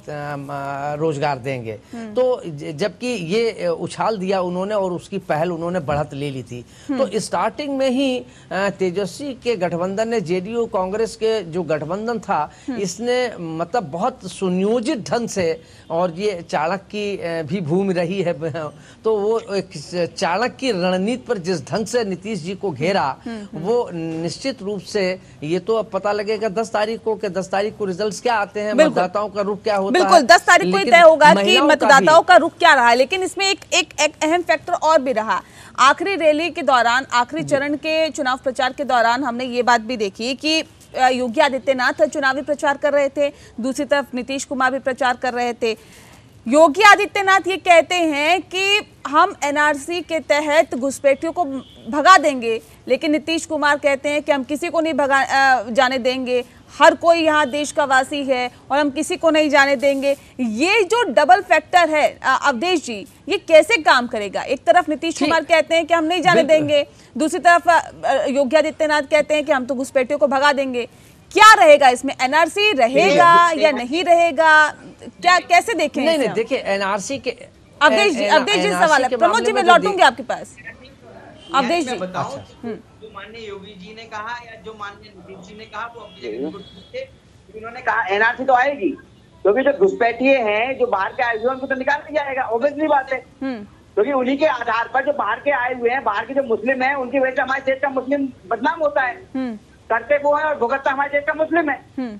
रोजगार देंगे। तो जबकि ये उछाल दिया उन्होंने और उसकी पहल उन्होंने बढ़त ले ली थी। तो स्टार्टिंग में ही तेजस्वी के गठबंधन ने जेडीयू कांग्रेस के जो गठबंधन था इसने मतलब बहुत सुनियोजित ढंग से, और ये चाणक्य की भी भूमि रही है, तो वो एक चाणक्य की रणनीति पर जिस ढंग से नीतीश जी को घेरा वो निश्चित रूप से ये तो अब पता लगेगा दस तारीख को कि दस तारीख को रिजल्ट्स क्या आते हैं, मतदाताओं का रुख क्या होता है। बिल्कुल दस तारीख को ही तय होगा कि मतदाताओं का रुख क्या रहा है। लेकिन इसमें एक एक एक अहम फैक्टर और भी रहा। आखिरी रैली के दौरान, आखिरी चरण के चुनाव प्रचार के दौरान हमने ये बात भी देखी कि योगी आदित्यनाथ चुनावी प्रचार कर रहे थे, दूसरी तरफ नीतीश कुमार भी प्रचार कर रहे थे। योगी आदित्यनाथ ये कहते हैं कि हम एनआरसी के तहत घुसपैठियों को भगा देंगे, लेकिन नीतीश कुमार कहते हैं कि हम किसी को नहीं भगा जाने देंगे, हर कोई यहाँ देश का वासी है और हम किसी को नहीं जाने देंगे। ये जो डबल फैक्टर है अवधेश जी, ये कैसे काम करेगा? एक तरफ नीतीश कुमार कहते हैं कि हम नहीं जाने देंगे, दूसरी तरफ योगी आदित्यनाथ कहते हैं कि हम तो घुसपैठियों को भगा देंगे। क्या रहेगा इसमें? एनआरसी रहेगा या नहीं रहेगा? क्या कैसे देखें? नहीं नहीं देखिए, एनआरसी के अवधेश जी अवधेश जी सवाल है, प्रमोद जी मैं लौटूंगी आपके पास। अवधेश जी, जो माननीय योगी जी ने कहा या जो माननीय नीतीश जी ने कहा वो अपनी जगह उन्होंने कहा एनआरसी तो आएगी, क्योंकि जो घुसपैठिए हैं जो बाहर के आए हुए हैं उनको तो निकाल दिया जाएगा, ऑब्वियसली बात है। क्योंकि उन्हीं के आधार पर जो बाहर के आए हुए हैं, बाहर के जो मुस्लिम हैं, उनकी वजह से हमारे देश का मुस्लिम बदनाम होता है। करते वो है और भुगतता हमारे देश का मुस्लिम है।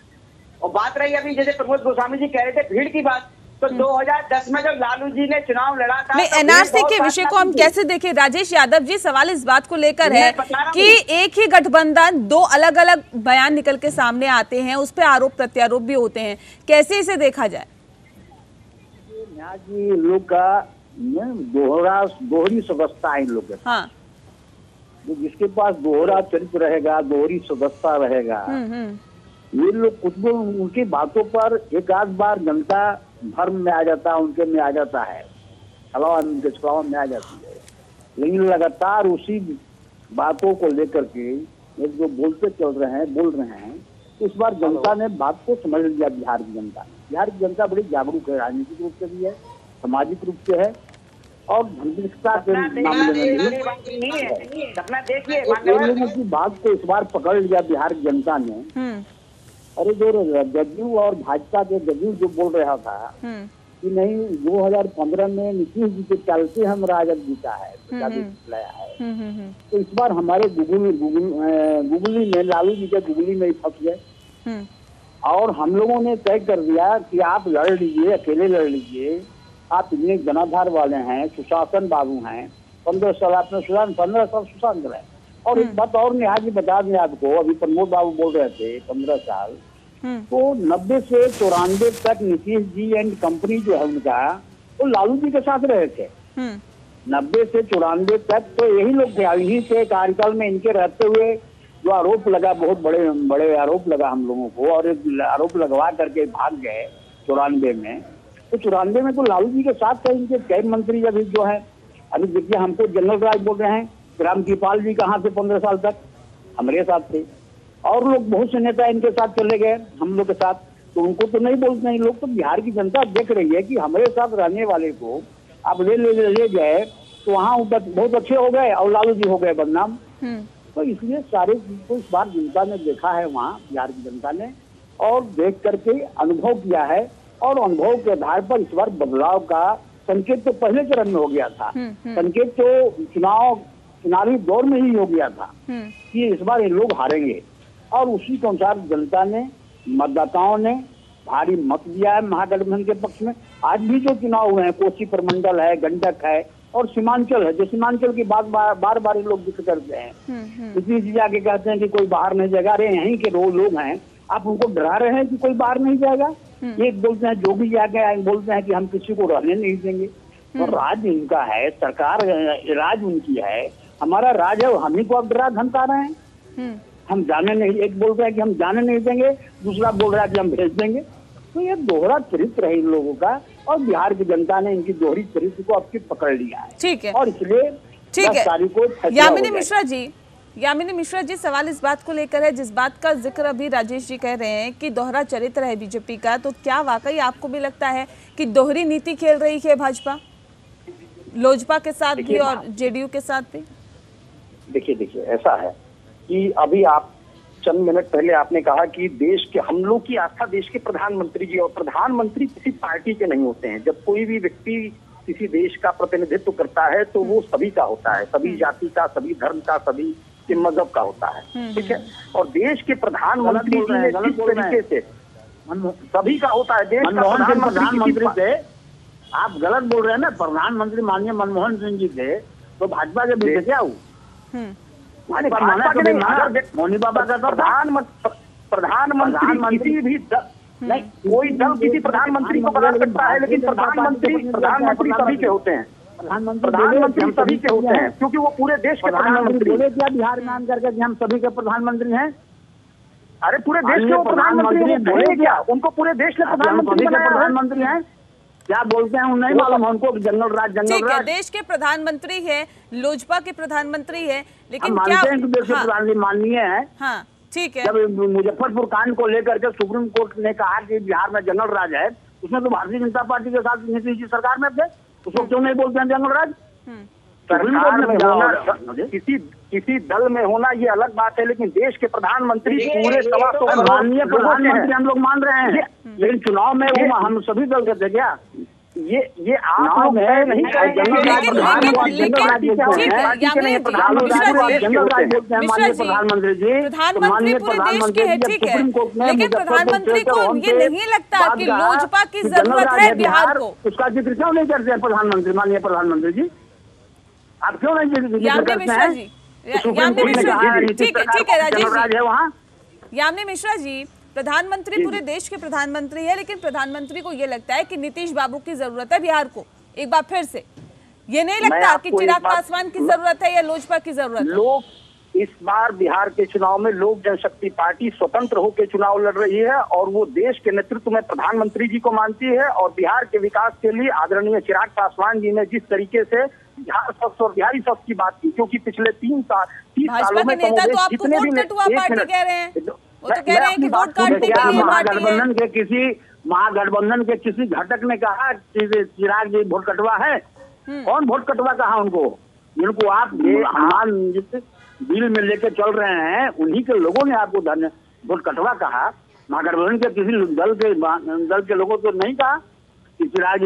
और बात रही अभी जैसे प्रमोद गोस्वामी जी कह रहे थे भीड़ की बात, तो दो हज़ार दस में जब लालू जी ने चुनाव लड़ा था, नहीं एनआरसी के विषय को हम कैसे देखें? राजेश यादव जी, सवाल इस बात को लेकर है कि एक ही गठबंधन, दो अलग अलग बयान निकल के सामने आते हैं, उस पर आरोप प्रत्यारोप भी होते हैं, कैसे इसे देखा जाए? जी लोग का दोहरा दोहरी सदस्यता है इन लोग के। हाँ, जिसके पास दोहरा चरित्र रहेगा, दोहरी सदस्यता रहेगा, ये लोग कुछ भी उनकी बातों पर एक आध बार जनता भर्म में आ जाता है, उनके में आ जाता है, छलावा उनके छलावा में आ जाती है, लेकिन लगातार उसी बातों को लेकर के एक जो बोलते चल रहे हैं, बोल रहे हैं। इस बार जनता ने बात को समझ लिया। बिहार की जनता बिहार की जनता बड़ी जागरूक है, राजनीतिक रूप से भी है, सामाजिक रूप से है और धार्मिकता के मामले में लोगों की बात को इस बार पकड़ लिया बिहार की जनता ने। अरे जो जदयू और भाजपा के जदयू जो बोल रहा था कि नहीं दो हज़ार पंद्रह में नीतीश जी के चलते हम राजद जीता है, लाया है, तो इस बार हमारे गुगली गुगली में लालू जी के गुगली में फंस गए और हम लोगों ने तय कर दिया कि आप लड़ लीजिए, अकेले लड़ लीजिए, आप इतने जनाधार वाले हैं, सुशासन बाबू हैं, पंद्रह साल आपने सुशासन पंद्रह साल सुशासन कराए। और एक बात और निहार जी बता दें आपको, अभी प्रमोद बाबू बोल रहे थे पंद्रह साल, तो नब्बे से चौरानवे तक नीतीश जी एंड कंपनी जो है उनका वो लालू जी के साथ रहे थे। नब्बे से चौरानवे तक तो यही लोग थे, इन्हीं के कार्यकाल में इनके रहते हुए जो आरोप लगा, बहुत बड़े बड़े आरोप लगा हम लोगों को, और एक आरोप लगवा करके भाग गए चौरानवे में। तो चौरानवे में तो लालू जी के साथ थे इनके कई मंत्री अभी जो है। अभी देखिए हमको जनरल राज बोल रहे हैं, राम कृपाल जी कहाँ थे पंद्रह साल तक, हमारे साथ थे, और लोग बहुत से नेता इनके साथ चले गए हम लोग के साथ, तो उनको तो नहीं बोलते हैं लोग। तो बिहार की जनता देख रही है कि हमारे साथ रहने वाले को आप ले ले ले गए तो वहाँ बहुत अच्छे हो गए और लालू जी हो गए बदनाम। तो इसलिए सारे चीज को इस बार जनता ने देखा है, वहाँ बिहार की जनता ने, और देख करके अनुभव किया है, और अनुभव के आधार पर इस बार बदलाव का संकेत तो पहले चरण में हो गया था, संकेत तो चुनाव चुनावी दौर में ही हो गया था कि इस बार ये लोग हारेंगे, और उसी के अनुसार जनता ने, मतदाताओं ने भारी मत दिया है महागठबंधन के पक्ष में। आज भी जो चुनाव हुए हैं, कोसी प्रमंडल है, गंडक है और सीमांचल है, जो सीमांचल की बात बार बार, बार लोग जिक्र करते हैं, इतनी चीज आके कहते हैं कि कोई बाहर नहीं जाएगा। अरे यहीं के दो लोग हैं, आप उनको डरा रहे हैं कि कोई बाहर नहीं जाएगा। एक बोलते हैं जो भी जाके बोलते हैं कि हम किसी को रहने नहीं देंगे, तो राज्य इनका है, सरकार राज उनकी है, हमारा राज है, हम ही को अब डरा धमका रहे हैं। हम जाने नहीं, एक बोल रहे हैं कि हम जाने नहीं देंगे, दूसरा बोल रहा है कि हम भेज देंगे। तो ये दोहरा चरित्र है इन लोगों का, और बिहार की जनता ने इनकी दोहरी चरित्र को अब की पकड़ लिया है। ठीक है। और इसलिए ठीक दस तारीख को है। फैसला हो यामिनी जाएगा। मिश्रा जी, यामिनी मिश्रा जी, सवाल इस बात को लेकर है, जिस बात का जिक्र अभी राजेश जी कह रहे हैं कि दोहरा चरित्र है बीजेपी का, तो क्या वाकई आपको भी लगता है कि दोहरी नीति खेल रही है भाजपा, लोजपा के साथ भी और जेडीयू के साथ भी? देखिए देखिए ऐसा है कि अभी आप चंद मिनट पहले आपने कहा कि देश के, हम लोग की आस्था देश के प्रधानमंत्री जी, और प्रधानमंत्री किसी पार्टी के नहीं होते हैं। जब कोई भी व्यक्ति किसी देश का प्रतिनिधित्व करता है तो वो सभी का होता है, सभी जाति का, सभी धर्म का, सभी के मजहब का होता है, ठीक है। और देश के प्रधानमंत्री जी ने जिस तरीके से सभी का होता है, देश का प्रधानमंत्री थे, आप गलत बोल रहे हैं ना। प्रधानमंत्री माननीय मनमोहन सिंह जी थे, तो भाजपा के बीच क्या हुआ? मोनी बाबा का तो प्रधानमंत्री किसी भी नहीं, कोई दल किसी प्रधानमंत्री को बना सकता है, लेकिन प्रधानमंत्री प्रधानमंत्री सभी के होते हैं, प्रधानमंत्री सभी के होते हैं, क्योंकि वो पूरे देश के प्रधानमंत्री। बोले क्या बिहार में आन करके कि हम सभी के प्रधानमंत्री हैं? अरे पूरे देश के प्रधानमंत्री बोले क्या? उनको पूरे देश के प्रधानमंत्री प्रधानमंत्री हैं, क्या बोलते हैं नहीं मालूम उनको, जंगल राज जंगल राज। देश के प्रधानमंत्री है, लोजपा के प्रधानमंत्री है, लेकिन क्या देश के प्रधानमंत्री माननीय है? हाँ ठीक है। जब मुजफ्फरपुर कांड को लेकर के सुप्रीम कोर्ट ने कहा कि बिहार में जंगल राज है, उसमें तो भारतीय जनता पार्टी के साथ नीतीश जी सरकार में थे, उसको क्यों नहीं बोलते हैं जंगल राज? सरकार में होना, किसी किसी दल में होना ये अलग बात है, लेकिन देश के प्रधानमंत्री पूरे सवा सौ माननीय प्रधानमंत्री हम लोग मान रहे हैं, लेकिन चुनाव में वो हम सभी दल के थे क्या? ये ये आप लोग है नहीं, प्रधानमंत्री जी, प्रधानमंत्री पूरे देश के है, ठीक है, लेकिन प्रधानमंत्री को ये नहीं लगता कि लोजपा की जरूरत है बिहार को? उसका जिक्र क्यों नहीं करते हैं प्रधानमंत्री, माननीय प्रधानमंत्री जी? आप क्यों नहीं जिक्र करते हैं? यामिनी मिश्रा जी, ठीक है ठीक है राजेश जी, वहाँ यामिनी मिश्रा जी, प्रधानमंत्री पूरे देश के प्रधानमंत्री है, लेकिन प्रधानमंत्री को ये लगता है कि नीतीश बाबू की जरूरत है बिहार को। एक बार फिर से ये नहीं लगता कि चिराग पासवान की जरूरत है या लोजपा की जरूरत है? लोग इस बार बिहार के चुनाव में लोक जनशक्ति पार्टी स्वतंत्र होकर चुनाव लड़ रही है, और वो देश के नेतृत्व में प्रधानमंत्री जी को मानती है, और बिहार के विकास के लिए आदरणीय चिराग पासवान जी ने जिस तरीके से बिहार स्वच्छ और बिहारी स्वच्छ की बात की, क्योंकि पिछले तीन साल तीस सालों में जितने भी पार्टी कह रहे हैं, वो तो कह रहे हैं कि वोट काटने के लिए महागठबंधन के किसी महागठबंधन के किसी घटक ने कहा कि चिराग जी वोट कटवा है? कौन वोट कटवा कहा उनको? जिनको आप ये आमान बिल में लेके चल रहे हैं, उन्हीं के लोगों ने आपको धन्य वोट कटवा कहा। महागठबंधन के किसी दल के दल के लोगों को नहीं कहा कि चिराग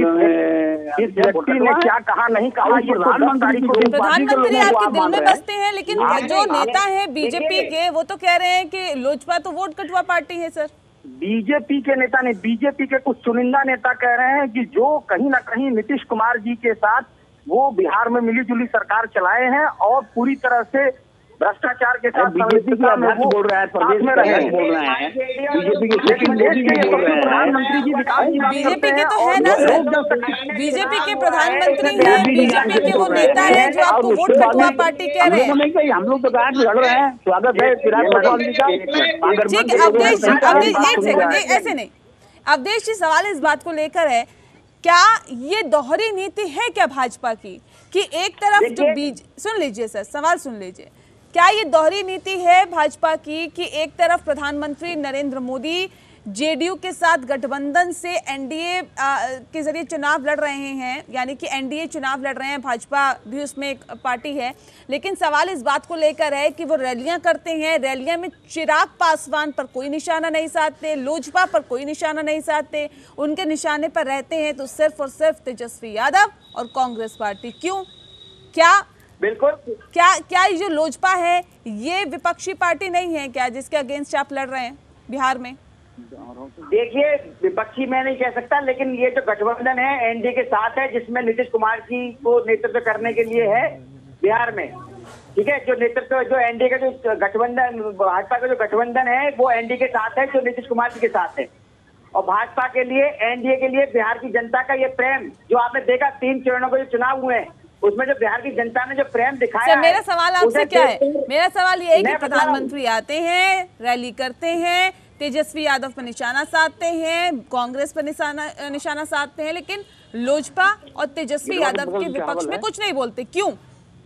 व्यक्ति ने क्या कहा नहीं कहा। ये प्रधानमंत्री प्रधानमंत्री आपके दिल में बसते हैं, लेकिन जो नेता है बीजेपी के, वो तो कह रहे हैं कि लोजपा तो वोट कटवा पार्टी है। सर बीजेपी के नेता ने, बीजेपी के कुछ चुनिंदा नेता कह रहे हैं कि जो कहीं ना कहीं नीतीश कुमार जी के साथ वो बिहार में मिली जुली सरकार चलाए हैं, और पूरी तरह से भ्रष्टाचार के साथ बीजेपी का अध्यक्ष बोल रहा है, प्रदेश में अध्यक्ष बोल रहे हैं बीजेपी के, लेकिन देश के प्रधानमंत्री जी विकास की बात बीजेपी के तो है ना सर, बीजेपी के प्रधानमंत्री हैं, बीजेपी के वो नेता है जो आपको वोट कटवा पार्टी कह रहे हैं। हम लोग तो कहा कि लड़ रहे हैं, स्वागत है चिराग पासवान जी का। ठीक है अवधेश जी, अवधेश एक सेकंड, ऐसे नहीं अवधेश जी, सवाल इस बात को लेकर है, क्या ये दोहरी नीति है क्या भाजपा की, कि एक तरफ जो बीज, सुन लीजिए सर, सवाल सुन लीजिए, क्या ये दोहरी नीति है भाजपा की कि एक तरफ प्रधानमंत्री नरेंद्र मोदी जेडीयू के साथ गठबंधन से एनडीए के जरिए चुनाव लड़ रहे हैं, यानी कि एनडीए चुनाव लड़ रहे हैं, भाजपा भी उसमें एक पार्टी है, लेकिन सवाल इस बात को लेकर है कि वो रैलियां करते हैं, रैलियां में चिराग पासवान पर कोई निशाना नहीं साधते, लोजपा पर कोई निशाना नहीं साधते, उनके निशाने पर रहते हैं तो सिर्फ और सिर्फ तेजस्वी यादव और कांग्रेस पार्टी। क्यों? क्या बिल्कुल क्या क्या ये जो लोजपा है ये विपक्षी पार्टी नहीं है क्या, जिसके अगेंस्ट आप लड़ रहे हैं बिहार में? देखिए, विपक्षी मैं नहीं कह सकता, लेकिन ये जो गठबंधन है एनडीए के साथ है, जिसमें नीतीश कुमार जी को नेतृत्व करने के लिए है बिहार में, ठीक है। जो नेतृत्व जो एनडीए का जो गठबंधन, भाजपा का जो गठबंधन है वो एनडीए के साथ है, जो नीतीश कुमार जी के साथ है। और भाजपा के लिए, एनडीए के लिए बिहार की जनता का ये प्रेम, जो आपने देखा तीन चरणों के जो चुनाव हुए हैं उसमें जो बिहार की जनता ने जो प्रेम दिखाया है। मेरा सवाल आपसे क्या है, मेरा सवाल ये है कि प्रधानमंत्री आते हैं, रैली करते हैं, तेजस्वी यादव पर निशाना साधते हैं, कांग्रेस पर निशाना निशाना साधते हैं, लेकिन लोजपा और तेजस्वी यादव के विपक्ष में कुछ नहीं बोलते, क्यों?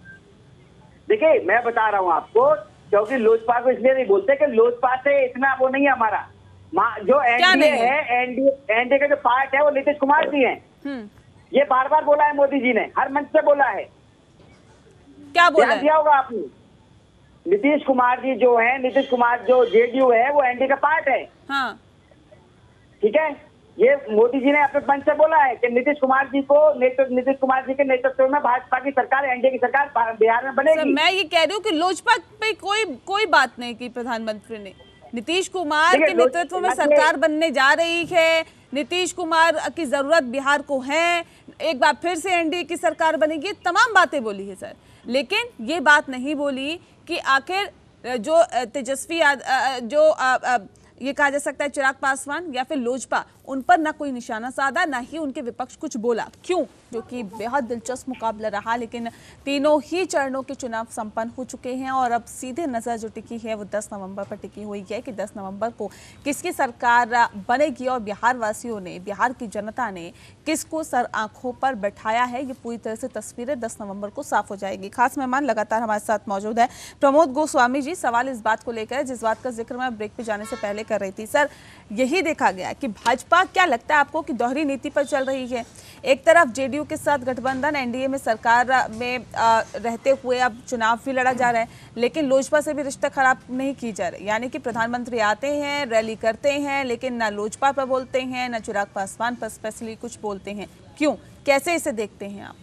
देखिए मैं बता रहा हूँ आपको, क्योंकि लोजपा को इसलिए नहीं बोलते कि लोजपा से इतना वो नहीं है हमारा। जो एनडीए है, एनडीए एनडीए का जो पार्ट है वो नीतीश कुमार जी हैं। ये बार बार बोला है मोदी जी ने, हर मंच पे बोला है। क्या बोला ध्यान दिया होगा आपने? नीतीश कुमार जी जो है, नीतीश कुमार जो जेडीयू है वो एनडीए का पार्ट है। हाँ। ठीक है, ये मोदी जी ने अपने मंच से बोला है कि नीतीश कुमार जी को नेतृत्व नीतीश कुमार जी के नेतृत्व में भाजपा की सरकार, एनडीए की सरकार बिहार में बनेगी। सर, मैं ये कह रही हूँ कि लोजपा पे कोई कोई बात नहीं की प्रधानमंत्री ने। नीतीश कुमार के नेतृत्व में सरकार बनने जा रही है, नीतीश कुमार की जरूरत बिहार को है, एक बार फिर से एनडीए की सरकार बनेगी, तमाम बातें बोली है सर। लेकिन ये बात नहीं बोली कि आखिर जो तेजस्वी जो ये कहा जा सकता है चिराग पासवान या फिर लोजपा, उन पर ना कोई निशाना साधा, ना ही उनके विपक्ष कुछ बोला। क्यों? जो कि बेहद दिलचस्प मुकाबला रहा। लेकिन तीनों ही चरणों के चुनाव संपन्न हो चुके हैं और अब सीधे नजर जो टिकी है वो दस नवंबर पर टिकी हुई है कि दस नवंबर को किसकी सरकार बनेगी और बिहार वासियों ने, बिहार की जनता ने किसको सर आंखों पर बैठाया है, ये पूरी तरह से तस्वीरें दस नवंबर को साफ हो जाएगी। खास मेहमान लगातार हमारे साथ मौजूद है प्रमोद गोस्वामी जी। सवाल इस बात को लेकर जिस बात का जिक्र मैं ब्रेक पे जाने से पहले कर रही थी सर, यही देखा गया कि भाजपा, क्या लगता है आपको कि दोहरी नीति पर चल रही है? एक तरफ जेडीयू के साथ गठबंधन, एनडीए में सरकार में आ, रहते हुए अब चुनाव भी लड़ा जा रहा है, लेकिन लोजपा से भी रिश्ता खराब नहीं की जा रही। यानी कि प्रधानमंत्री आते हैं, रैली करते हैं, लेकिन ना लोजपा पर बोलते हैं, ना चिराग पासवान पर स्पेशली कुछ बोलते हैं। क्यों, कैसे इसे देखते हैं आप?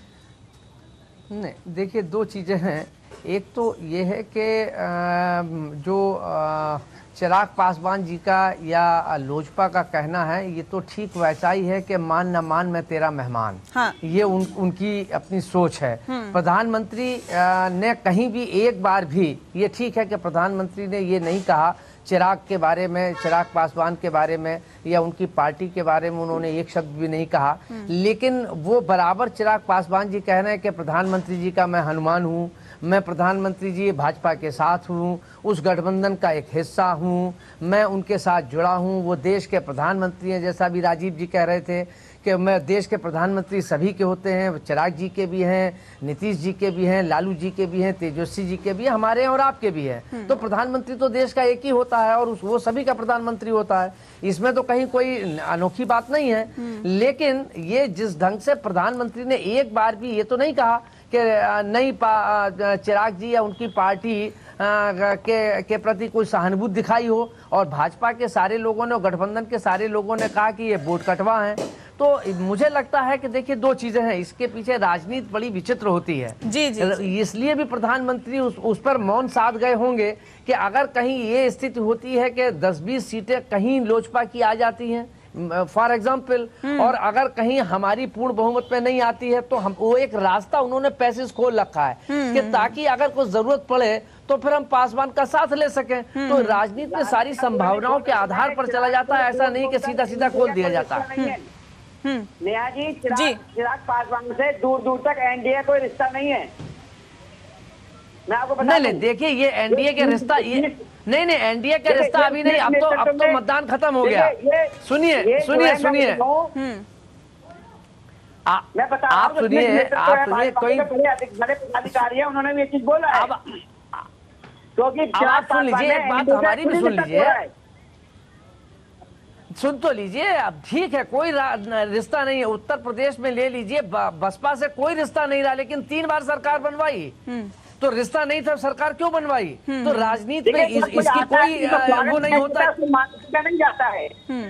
नहीं, देखिए दो चीज़ें हैं। एक तो ये है कि जो चिराग पासवान जी का या लोजपा का कहना है, ये तो ठीक वैसा ही है कि मान न मान मैं तेरा मेहमान। हाँ। ये उन, उनकी अपनी सोच है। प्रधानमंत्री ने कहीं भी एक बार भी, ये ठीक है कि प्रधानमंत्री ने ये नहीं कहा चिराग के बारे में, चिराग पासवान के बारे में या उनकी पार्टी के बारे में उन्होंने एक शब्द भी नहीं कहा, लेकिन वो बराबर चिराग पासवान जी कह रहे हैं कि प्रधानमंत्री जी का मैं हनुमान हूँ, मैं प्रधानमंत्री जी भाजपा के साथ हूँ, उस गठबंधन का एक हिस्सा हूँ, मैं उनके साथ जुड़ा हूँ, वो देश के प्रधानमंत्री हैं। जैसा भी राजीव जी कह रहे थे कि मैं देश के प्रधानमंत्री सभी के होते हैं, चिराग जी के भी हैं, नीतीश जी के भी हैं, लालू जी के भी हैं, तेजस्वी जी के भी हैं, हमारे हैं और आपके भी हैं। तो प्रधानमंत्री तो देश का एक ही होता है और वो सभी का प्रधानमंत्री होता है, इसमें तो कहीं कोई अनोखी बात नहीं है। लेकिन ये जिस ढंग से प्रधानमंत्री ने एक बार भी ये तो नहीं कहा कि नहीं चिराग जी या उनकी पार्टी के के प्रति कोई सहानुभूति दिखाई हो, और भाजपा के सारे लोगों ने, गठबंधन के सारे लोगों ने कहा कि ये वोट कटवा है। तो मुझे लगता है कि देखिए दो चीजें हैं, इसके पीछे राजनीति बड़ी विचित्र होती है। जी जी। इसलिए भी प्रधानमंत्री उस, उस पर मौन साध गए होंगे कि अगर कहीं ये स्थिति होती है कि दस बीस सीटें कहीं लोजपा की आ जाती हैं फॉर एग्जाम्पल, और अगर कहीं हमारी पूर्ण बहुमत पे नहीं आती है, तो हम वो एक रास्ता उन्होंने पैसेज खोल रखा है कि ताकि अगर कोई जरूरत पड़े तो फिर हम पासवान का साथ ले सकें। तो राजनीति में सारी संभावनाओं के आधार पर चला जाता है, ऐसा नहीं कि सीधा सीधा खोल दिया जाता है। नेहा जी, चिराग चिराग पासवान से दूर दूर तक एनडीए कोई रिश्ता नहीं है, मैं आपको बता नहीं, देखिए ये एनडीए के रिश्ता, ये नहीं नहीं एनडीए का रिश्ता अभी नहीं, अब तो अब तो मतदान खत्म हो गया। सुनिए सुनिए सुनिए मैं बता आप सुनिए आप सुनिए कोई बड़े पदाधिकारी है, उन्होंने भी ये चीज बोला है। क्योंकि आप सुन लीजिए, एक बात हमारी भी सुन लीजिए, सुन तो लीजिए। अब ठीक है, कोई रिश्ता नहीं है, उत्तर प्रदेश में ले लीजिए, बसपा से कोई रिश्ता नहीं रहा, लेकिन तीन बार सरकार बनवाई, तो रिश्ता नहीं था सरकार क्यों बनवाई? तो राजनीति में इस, इसकी कोई वो नहीं होता, नहीं जाता है।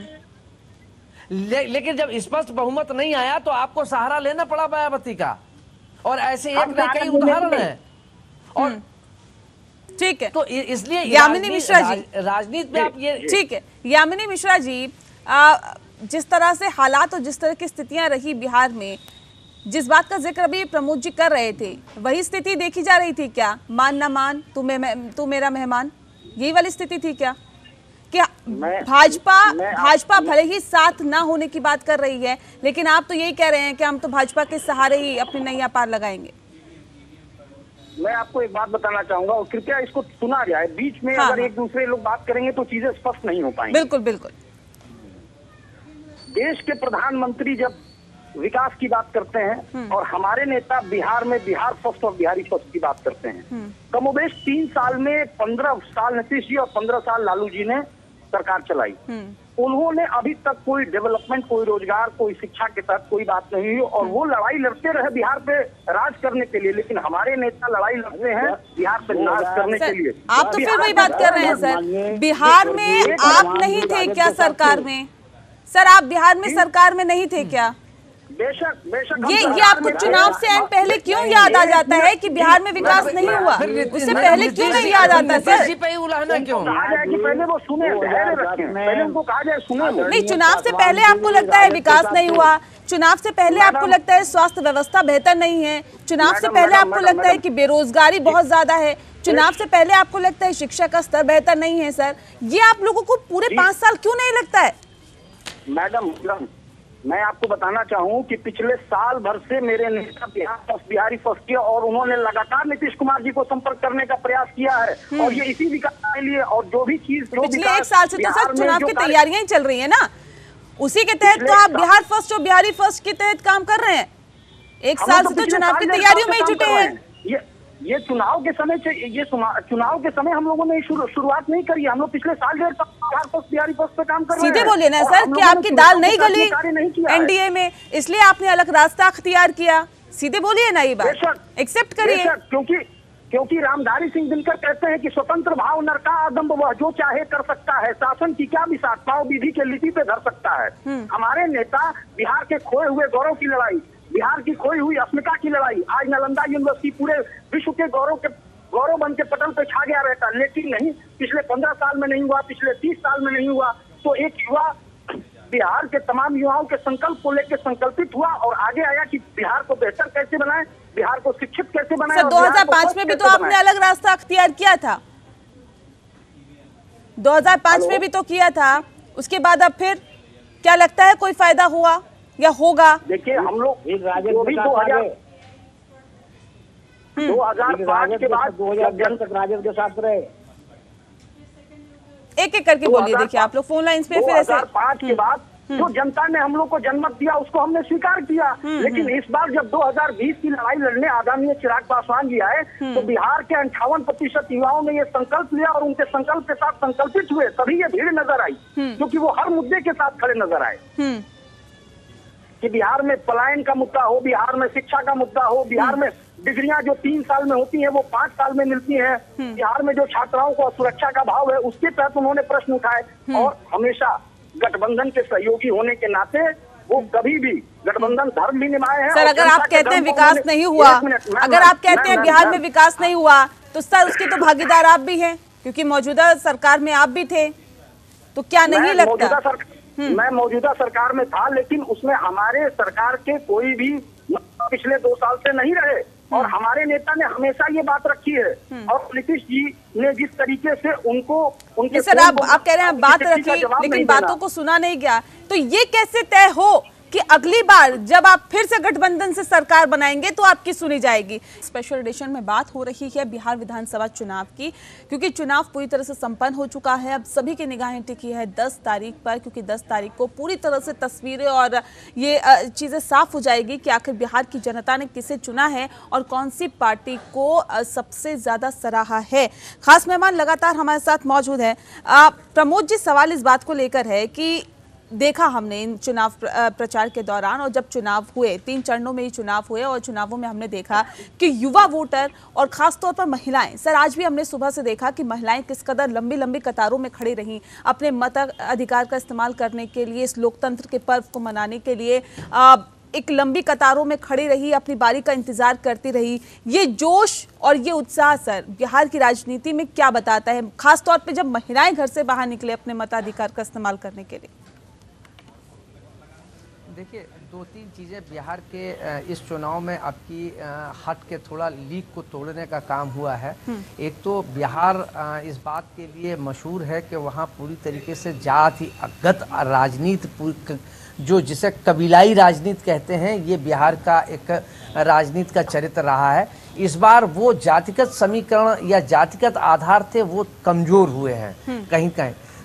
ले, लेकिन जब स्पष्ट बहुमत नहीं आया तो आपको सहारा लेना पड़ा मायावती का, और ऐसे एक नहीं कई उदाहरण है। और ठीक है, तो इसलिए यामिनी मिश्रा जी, राजनीति में आप ये ठीक है यामिनी मिश्रा जी, आ, जिस तरह से हालात और जिस तरह की स्थितियां रही बिहार में, जिस बात का जिक्र अभी प्रमोद जी कर रहे थे, वही स्थिति देखी जा रही थी क्या? मान ना मान, तू तू मेरा मेहमान, यही वाली स्थिति थी क्या? क्या भाजपा भाजपा भले ही साथ ना होने की बात कर रही है, लेकिन आप तो यही कह रहे हैं कि हम तो भाजपा के सहारे ही अपनी नैया पार लगाएंगे। मैं आपको एक बात बताना चाहूंगा, और कृपया इसको सुना जाए। बीच में हाँ, अगर हाँ। एक दूसरे लोग बात करेंगे तो चीजें स्पष्ट नहीं हो पाएंगी। बिल्कुल बिल्कुल। देश के प्रधानमंत्री जब विकास की बात करते हैं और हमारे नेता बिहार में बिहार फर्स्ट और बिहारी फर्स्ट की बात करते हैं। कमोबेश तीन साल में पंद्रह साल नीतीश जी और पंद्रह साल लालू जी ने सरकार चलाई। उन्होंने अभी तक कोई डेवलपमेंट, कोई रोजगार, कोई शिक्षा के तहत कोई बात नहीं हुई और वो लड़ाई लड़ते रहे बिहार पे राज करने के लिए, लेकिन हमारे नेता लड़ाई लड़ते हैं बिहार पे राज करने के लिए। आप तो फिर वही बात कर रहे हैं सर, बिहार में आप नहीं थे क्या सरकार में? सर आप बिहार में सरकार में नहीं थे क्या? बेशक बेशक ये ये आपको चुनाव से आने पहले क्यों याद आ जाता है कि बिहार में विकास नहीं हुआ? उससे पहले क्यों नहीं याद आता सर? क्यों कहा जाए कि पहले वो सुने, पहले उनको कहा जाए सुने। नहीं, चुनाव से पहले आपको लगता है विकास नहीं हुआ, चुनाव से पहले आपको लगता है स्वास्थ्य व्यवस्था बेहतर नहीं है, चुनाव से पहले आपको लगता है कि बेरोजगारी बहुत ज्यादा है, चुनाव से पहले आपको लगता है शिक्षा का स्तर बेहतर नहीं है। सर ये आप लोगों को पूरे पांच साल क्यों नहीं लगता है? मैडम मैडम मैं आपको बताना चाहूँ कि पिछले साल भर से मेरे नेता बिहार फर्स्ट बिहारी फर्स्ट किया और उन्होंने लगातार नीतीश कुमार जी को संपर्क करने का प्रयास किया है और ये इसी विकास के लिए और जो भी चीज पिछले एक साल से तो सर चुनाव की तैयारियां ही चल रही है ना, उसी के तहत तो आप बिहार फर्स्ट और बिहारी फर्स्ट के तहत काम कर रहे हैं। एक साल से तो चुनाव की तैयारियों में ही जुटे हैं। ये ये चुनाव के समय से ये चुनाव के समय हम लोगों ने शुरुआत नहीं करी, हम लोग पिछले साल डेढ़ बिहार फर्स्ट बिहारी फर्स्ट पे काम कर रहे हैं। सीधे बोलिए ना सर कि आपकी दाल नहीं गली एनडीए में, इसलिए आपने अलग रास्ता अख्तियार किया। सीधे बोलिए ना, ये बात एक्सेप्ट करिए। क्योंकि क्योंकि रामधारी सिंह दिनकर कहते हैं कि स्वतंत्र भाव नरका आदम्ब वह जो चाहे कर सकता है, शासन की क्या विशाखता विधि के लिपि पे धर सकता है। हमारे नेता बिहार के खोए हुए गौरव की लड़ाई, बिहार की खोई हुई अस्मिता की लड़ाई, आज नालंदा यूनिवर्सिटी पूरे विश्व के गौरव के गौरव बन के पटल पे छा गया रहता, लेकिन नहीं, पिछले पंद्रह साल में नहीं हुआ, पिछले तीस साल में नहीं हुआ। तो एक युवा बिहार के तमाम युवाओं के संकल्प को लेकर संकल्पित हुआ और आगे आया कि बिहार को बेहतर कैसे बनाए, बिहार को शिक्षित कैसे बनाए। दो हजार पांच में भी तो आपने अलग रास्ता अख्तियार किया था, दो हजार पांच में भी तो किया था, उसके बाद अब फिर क्या लगता है कोई फायदा हुआ या होगा? देखिए हम लोग दो हजार पाँच के बाद दो हजार तक राजद के साथ रहे। एक एक करके बोलिए, देखिए आप लोग फोन लाइन्स पे फिर ऐसे। दो हजार पाँच के बाद जो जनता ने हम लोग को जनमत दिया उसको हमने स्वीकार किया, लेकिन इस बार जब दो हजार बीस की लड़ाई लड़ने आदरणीय चिराग पासवान जी आए तो बिहार के अंठावन प्रतिशत युवाओं ने ये संकल्प लिया और उनके संकल्प के साथ संकल्पित हुए, तभी ये भीड़ नजर आई, क्योंकि वो हर मुद्दे के साथ खड़े नजर आए कि बिहार में पलायन का मुद्दा हो, बिहार में शिक्षा का मुद्दा हो, बिहार में डिग्रियां जो तीन साल में होती हैं वो पांच साल में मिलती हैं, बिहार में जो छात्राओं को सुरक्षा का भाव है उसके तहत उन्होंने प्रश्न उठाए और हमेशा गठबंधन के सहयोगी होने के नाते वो कभी भी गठबंधन धर्म भी निभाए हैं। सर अगर आप कहते हैं विकास नहीं हुआ, अगर आप कहते हैं बिहार में विकास नहीं हुआ तो सर उसके तो भागीदार आप भी हैं, क्योंकि मौजूदा सरकार में आप भी थे, तो क्या नहीं लगता? मैं मौजूदा सरकार में था, लेकिन उसमें हमारे सरकार के कोई भी पिछले दो साल से नहीं रहे और हमारे नेता ने हमेशा ये बात रखी है और नीतीश जी ने जिस तरीके से उनको उनके सर आप आप कह रहे हैं बात रखी लेकिन बातों को सुना नहीं गया, तो ये कैसे तय हो कि अगली बार जब आप फिर से गठबंधन से सरकार बनाएंगे तो आपकी सुनी जाएगी? स्पेशल एडिशन में बात हो रही है बिहार विधानसभा चुनाव की, क्योंकि चुनाव पूरी तरह से संपन्न हो चुका है। अब सभी की निगाहें टिकी है दस तारीख पर, क्योंकि दस तारीख को पूरी तरह से तस्वीरें और ये चीजें साफ हो जाएगी कि आखिर बिहार की जनता ने किसे चुना है और कौन सी पार्टी को सबसे ज्यादा सराहा है। खास मेहमान लगातार हमारे साथ मौजूद है। प्रमोद जी, सवाल इस बात को लेकर है कि देखा हमने इन चुनाव प्रचार के दौरान और जब चुनाव हुए, तीन चरणों में ही चुनाव हुए और चुनावों में हमने देखा कि युवा वोटर और खास तौर पर महिलाएं, सर आज भी हमने सुबह से देखा कि महिलाएं किस कदर लंबी लंबी कतारों में खड़ी रहीं अपने मताधिकार का इस्तेमाल करने के लिए, इस लोकतंत्र के पर्व को मनाने के लिए आ, एक लंबी कतारों में खड़ी रही, अपनी बारी का इंतजार करती रही। ये जोश और ये उत्साह सर बिहार की राजनीति में क्या बताता है, खास तौर पे जब महिलाएं घर से बाहर निकले अपने मताधिकार का इस्तेमाल करने के लिए? देखिए, दो तीन चीज़ें बिहार के इस चुनाव में आपकी हट के थोड़ा लीक को तोड़ने का काम हुआ है। एक तो बिहार इस बात के लिए मशहूर है कि वहाँ पूरी तरीके से जातिगत राजनीति, जो जिसे कबीलाई राजनीति कहते हैं, ये बिहार का एक राजनीति का चरित्र रहा है। इस बार वो जातिगत समीकरण या जातिगत आधार थे वो कमज़ोर हुए हैं कहीं कहीं।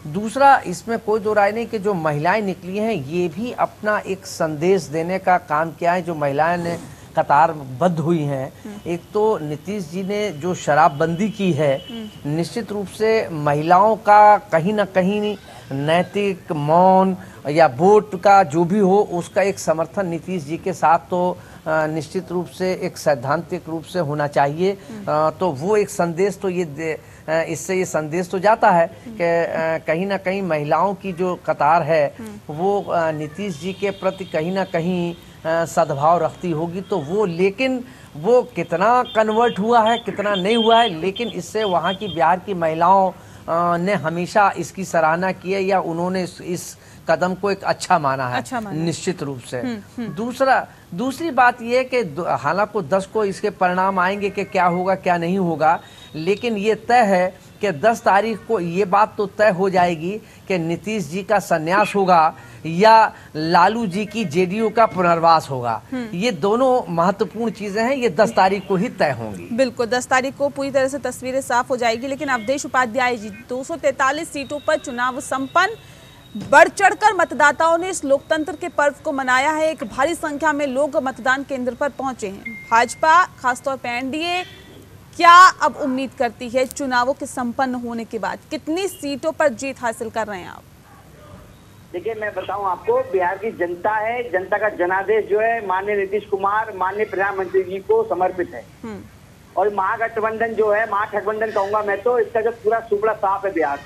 दूसरा, इसमें कोई दो राय नहीं कि जो महिलाएं निकली हैं ये भी अपना एक संदेश देने का काम किया है। जो महिलाएं ने कतारबद्ध हुई हैं, एक तो नीतीश जी ने जो शराबबंदी की है, निश्चित रूप से महिलाओं का कहीं ना कहीं नैतिक मौन या वोट का जो भी हो उसका एक समर्थन नीतीश जी के साथ तो निश्चित रूप से एक सैद्धांतिक रूप से होना चाहिए। तो वो एक संदेश तो ये इससे ये संदेश तो जाता है कि कहीं ना कहीं महिलाओं की जो कतार है वो नीतीश जी के प्रति कहीं ना कहीं सद्भाव रखती होगी। तो वो, लेकिन वो कितना कन्वर्ट हुआ है कितना नहीं हुआ है, लेकिन इससे वहाँ की बिहार की महिलाओं ने हमेशा इसकी सराहना की है या उन्होंने इस, इस कदम को एक अच्छा माना है, अच्छा माना। निश्चित रूप से। दूसरा दूसरी बात यह कि हालांकि दस को इसके परिणाम आएंगे कि क्या होगा क्या नहीं होगा, लेकिन ये तय है कि दस तारीख को ये बात तो तय हो जाएगी कि नीतीश जी का संन्यास होगा या लालू जी की जेडीयू का पुनर्वास होगा। ये दोनों महत्वपूर्ण चीजें हैं, ये दस तारीख को ही तय होंगी। बिल्कुल, दस तारीख को पूरी तरह से तस्वीरें साफ हो जाएगी। लेकिन अवधेश उपाध्याय जी, दो सौ तैंतालीस सीटों पर चुनाव संपन्न, बढ़ चढ़कर मतदाताओं ने इस लोकतंत्र के पर्व को मनाया है। एक भारी संख्या में लोग मतदान केंद्र पर पहुंचे हैं। भाजपा, खासतौर पर एनडीए, क्या अब उम्मीद करती है चुनावों के संपन्न होने के बाद? कितनी सीटों पर जीत हासिल कर रहे हैं आप? देखिए, मैं बताऊं आपको, बिहार की जनता है, जनता का जनादेश जो है माननीय नीतीश कुमार, माननीय प्रधानमंत्री जी को समर्पित है। और महागठबंधन जो है, महागठबंधन कहूंगा मैं तो, इसका जो पूरा सुपड़ा साफ है बिहार,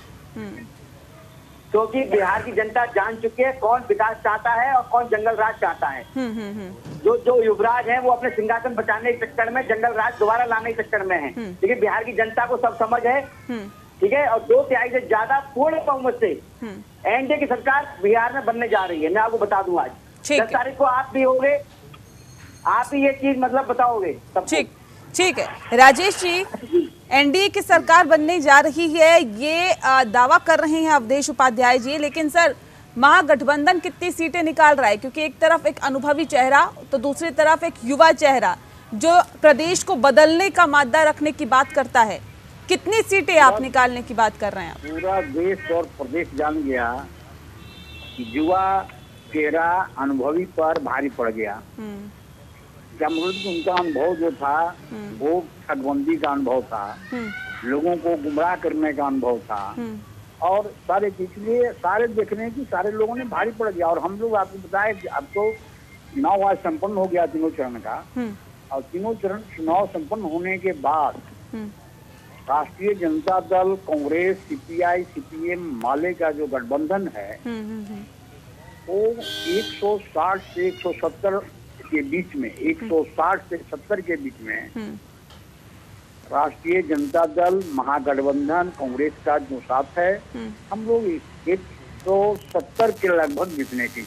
क्योंकि बिहार की जनता जान चुकी है कौन विकास चाहता है और कौन जंगल राज चाहता है। जो जो युवराज है वो अपने सिंहासन बचाने के चक्कर में जंगल राज दोबारा लाने के चक्कर में है, लेकिन बिहार की जनता को सब समझ है, ठीक है। और दो तिहाई से ज्यादा पूर्ण बहुमत से एनडीए की सरकार बिहार में बनने जा रही है। मैं आपको बता दूं, आज दस तारीख को आप भी होंगे, आप ही ये चीज मतलब बताओगे। ठीक ठीक है राजेश जी, एनडीए की सरकार बनने जा रही है ये दावा कर रहे हैं अवधेश उपाध्याय जी, लेकिन सर महागठबंधन कितनी सीटें निकाल रहा है? क्योंकि एक तरफ एक अनुभवी चेहरा तो दूसरी तरफ एक युवा चेहरा जो प्रदेश को बदलने का मादा रखने की बात करता है। कितनी सीटें आप निकालने की बात कर रहे हैं? पूरा देश और प्रदेश जान गया कि युवा चेहरा अनुभवी पर भारी पड़ गया। क्या मतलब उनका अनुभव जो था वो ठगबंदी का अनुभव था, लोगों को गुमराह करने का अनुभव था, और सारे इसलिए सारे देखने की सारे लोगों ने भारी पड़ गया। और हम लोग आपको बताए कि अब तो चुनाव आज संपन्न हो गया तीनों चरण का, और तीनों चरण चुनाव संपन्न होने के बाद राष्ट्रीय जनता दल, कांग्रेस, सीपीआई, सीपीएम, माले का जो गठबंधन है वो एक सौ साठ से एक सौ सत्तर के बीच में, एक सौ साठ से सत्तर के बीच में राष्ट्रीय जनता दल, महागठबंधन, कांग्रेस का जो साथ है, हम लोग एक सौ सत्तर के लगभग जीतने की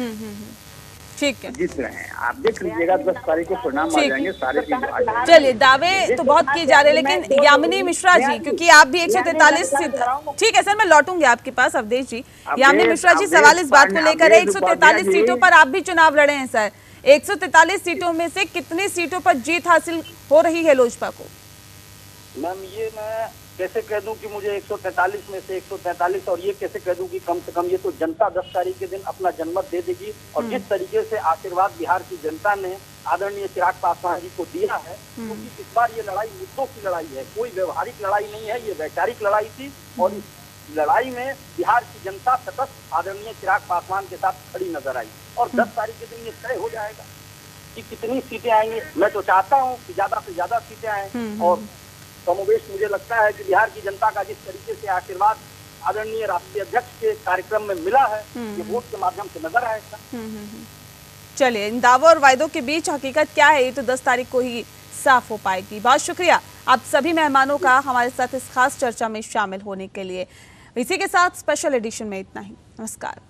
ठीक है जीत रहे हैं। आप देख लीजिएगा दस तारीख को परिणाम आ जाएंगे सारे। चलिए, दावे तो बहुत किए जा रहे हैं, लेकिन यामिनी मिश्रा जी, क्योंकि आप भी एक सौ तैंतालीस, ठीक है सर मैं लौटूंगी आपके पास अवधेश जी। यामिनी मिश्रा जी, सवाल इस बात को लेकर है, एक सौ तैंतालीस सीटों पर आप भी चुनाव लड़े हैं सर, एक सौ तैंतालीस सीटों में से कितनी सीटों पर जीत हासिल हो रही है लोजपा को? मैम, ये मैं कैसे कह दूं कि मुझे एक सौ तैंतालीस में से एक सौ तैंतालीस, और ये कैसे कह दूं कि कम से कम, ये तो जनता दस तारीख के दिन अपना जनमत दे देगी। और जिस तरीके से आशीर्वाद बिहार की जनता ने आदरणीय चिराग पासवान जी को दिया है, क्योंकि तो इस बार ये लड़ाई मुद्दों की लड़ाई है, कोई व्यवहारिक लड़ाई नहीं है, ये वैचारिक लड़ाई थी। और इस लड़ाई में बिहार की जनता तटस्थ आदरणीय चिराग पासवान के साथ खड़ी नजर आई। और दस तारीख के दिन ये तय हो जाएगा कि कितनी सीटें आएंगी। मैं तो चाहता हूँ कि ज्यादा से ज्यादा सीटें आए, और कमोबेश मुझे लगता है कि बिहार की जनता का जिस तरीके से आशीर्वाद आदरणीय राष्ट्रीय अध्यक्ष के कार्यक्रम में मिला है, ये वोट के माध्यम से नजर आएगा। चलिए, इन दावों और वायदों के बीच हकीकत क्या है ये तो दस तारीख को ही साफ हो पाएगी। बहुत शुक्रिया आप सभी मेहमानों का हमारे साथ इस खास चर्चा में शामिल होने के लिए। इसी के साथ स्पेशल एडिशन में इतना ही। नमस्कार।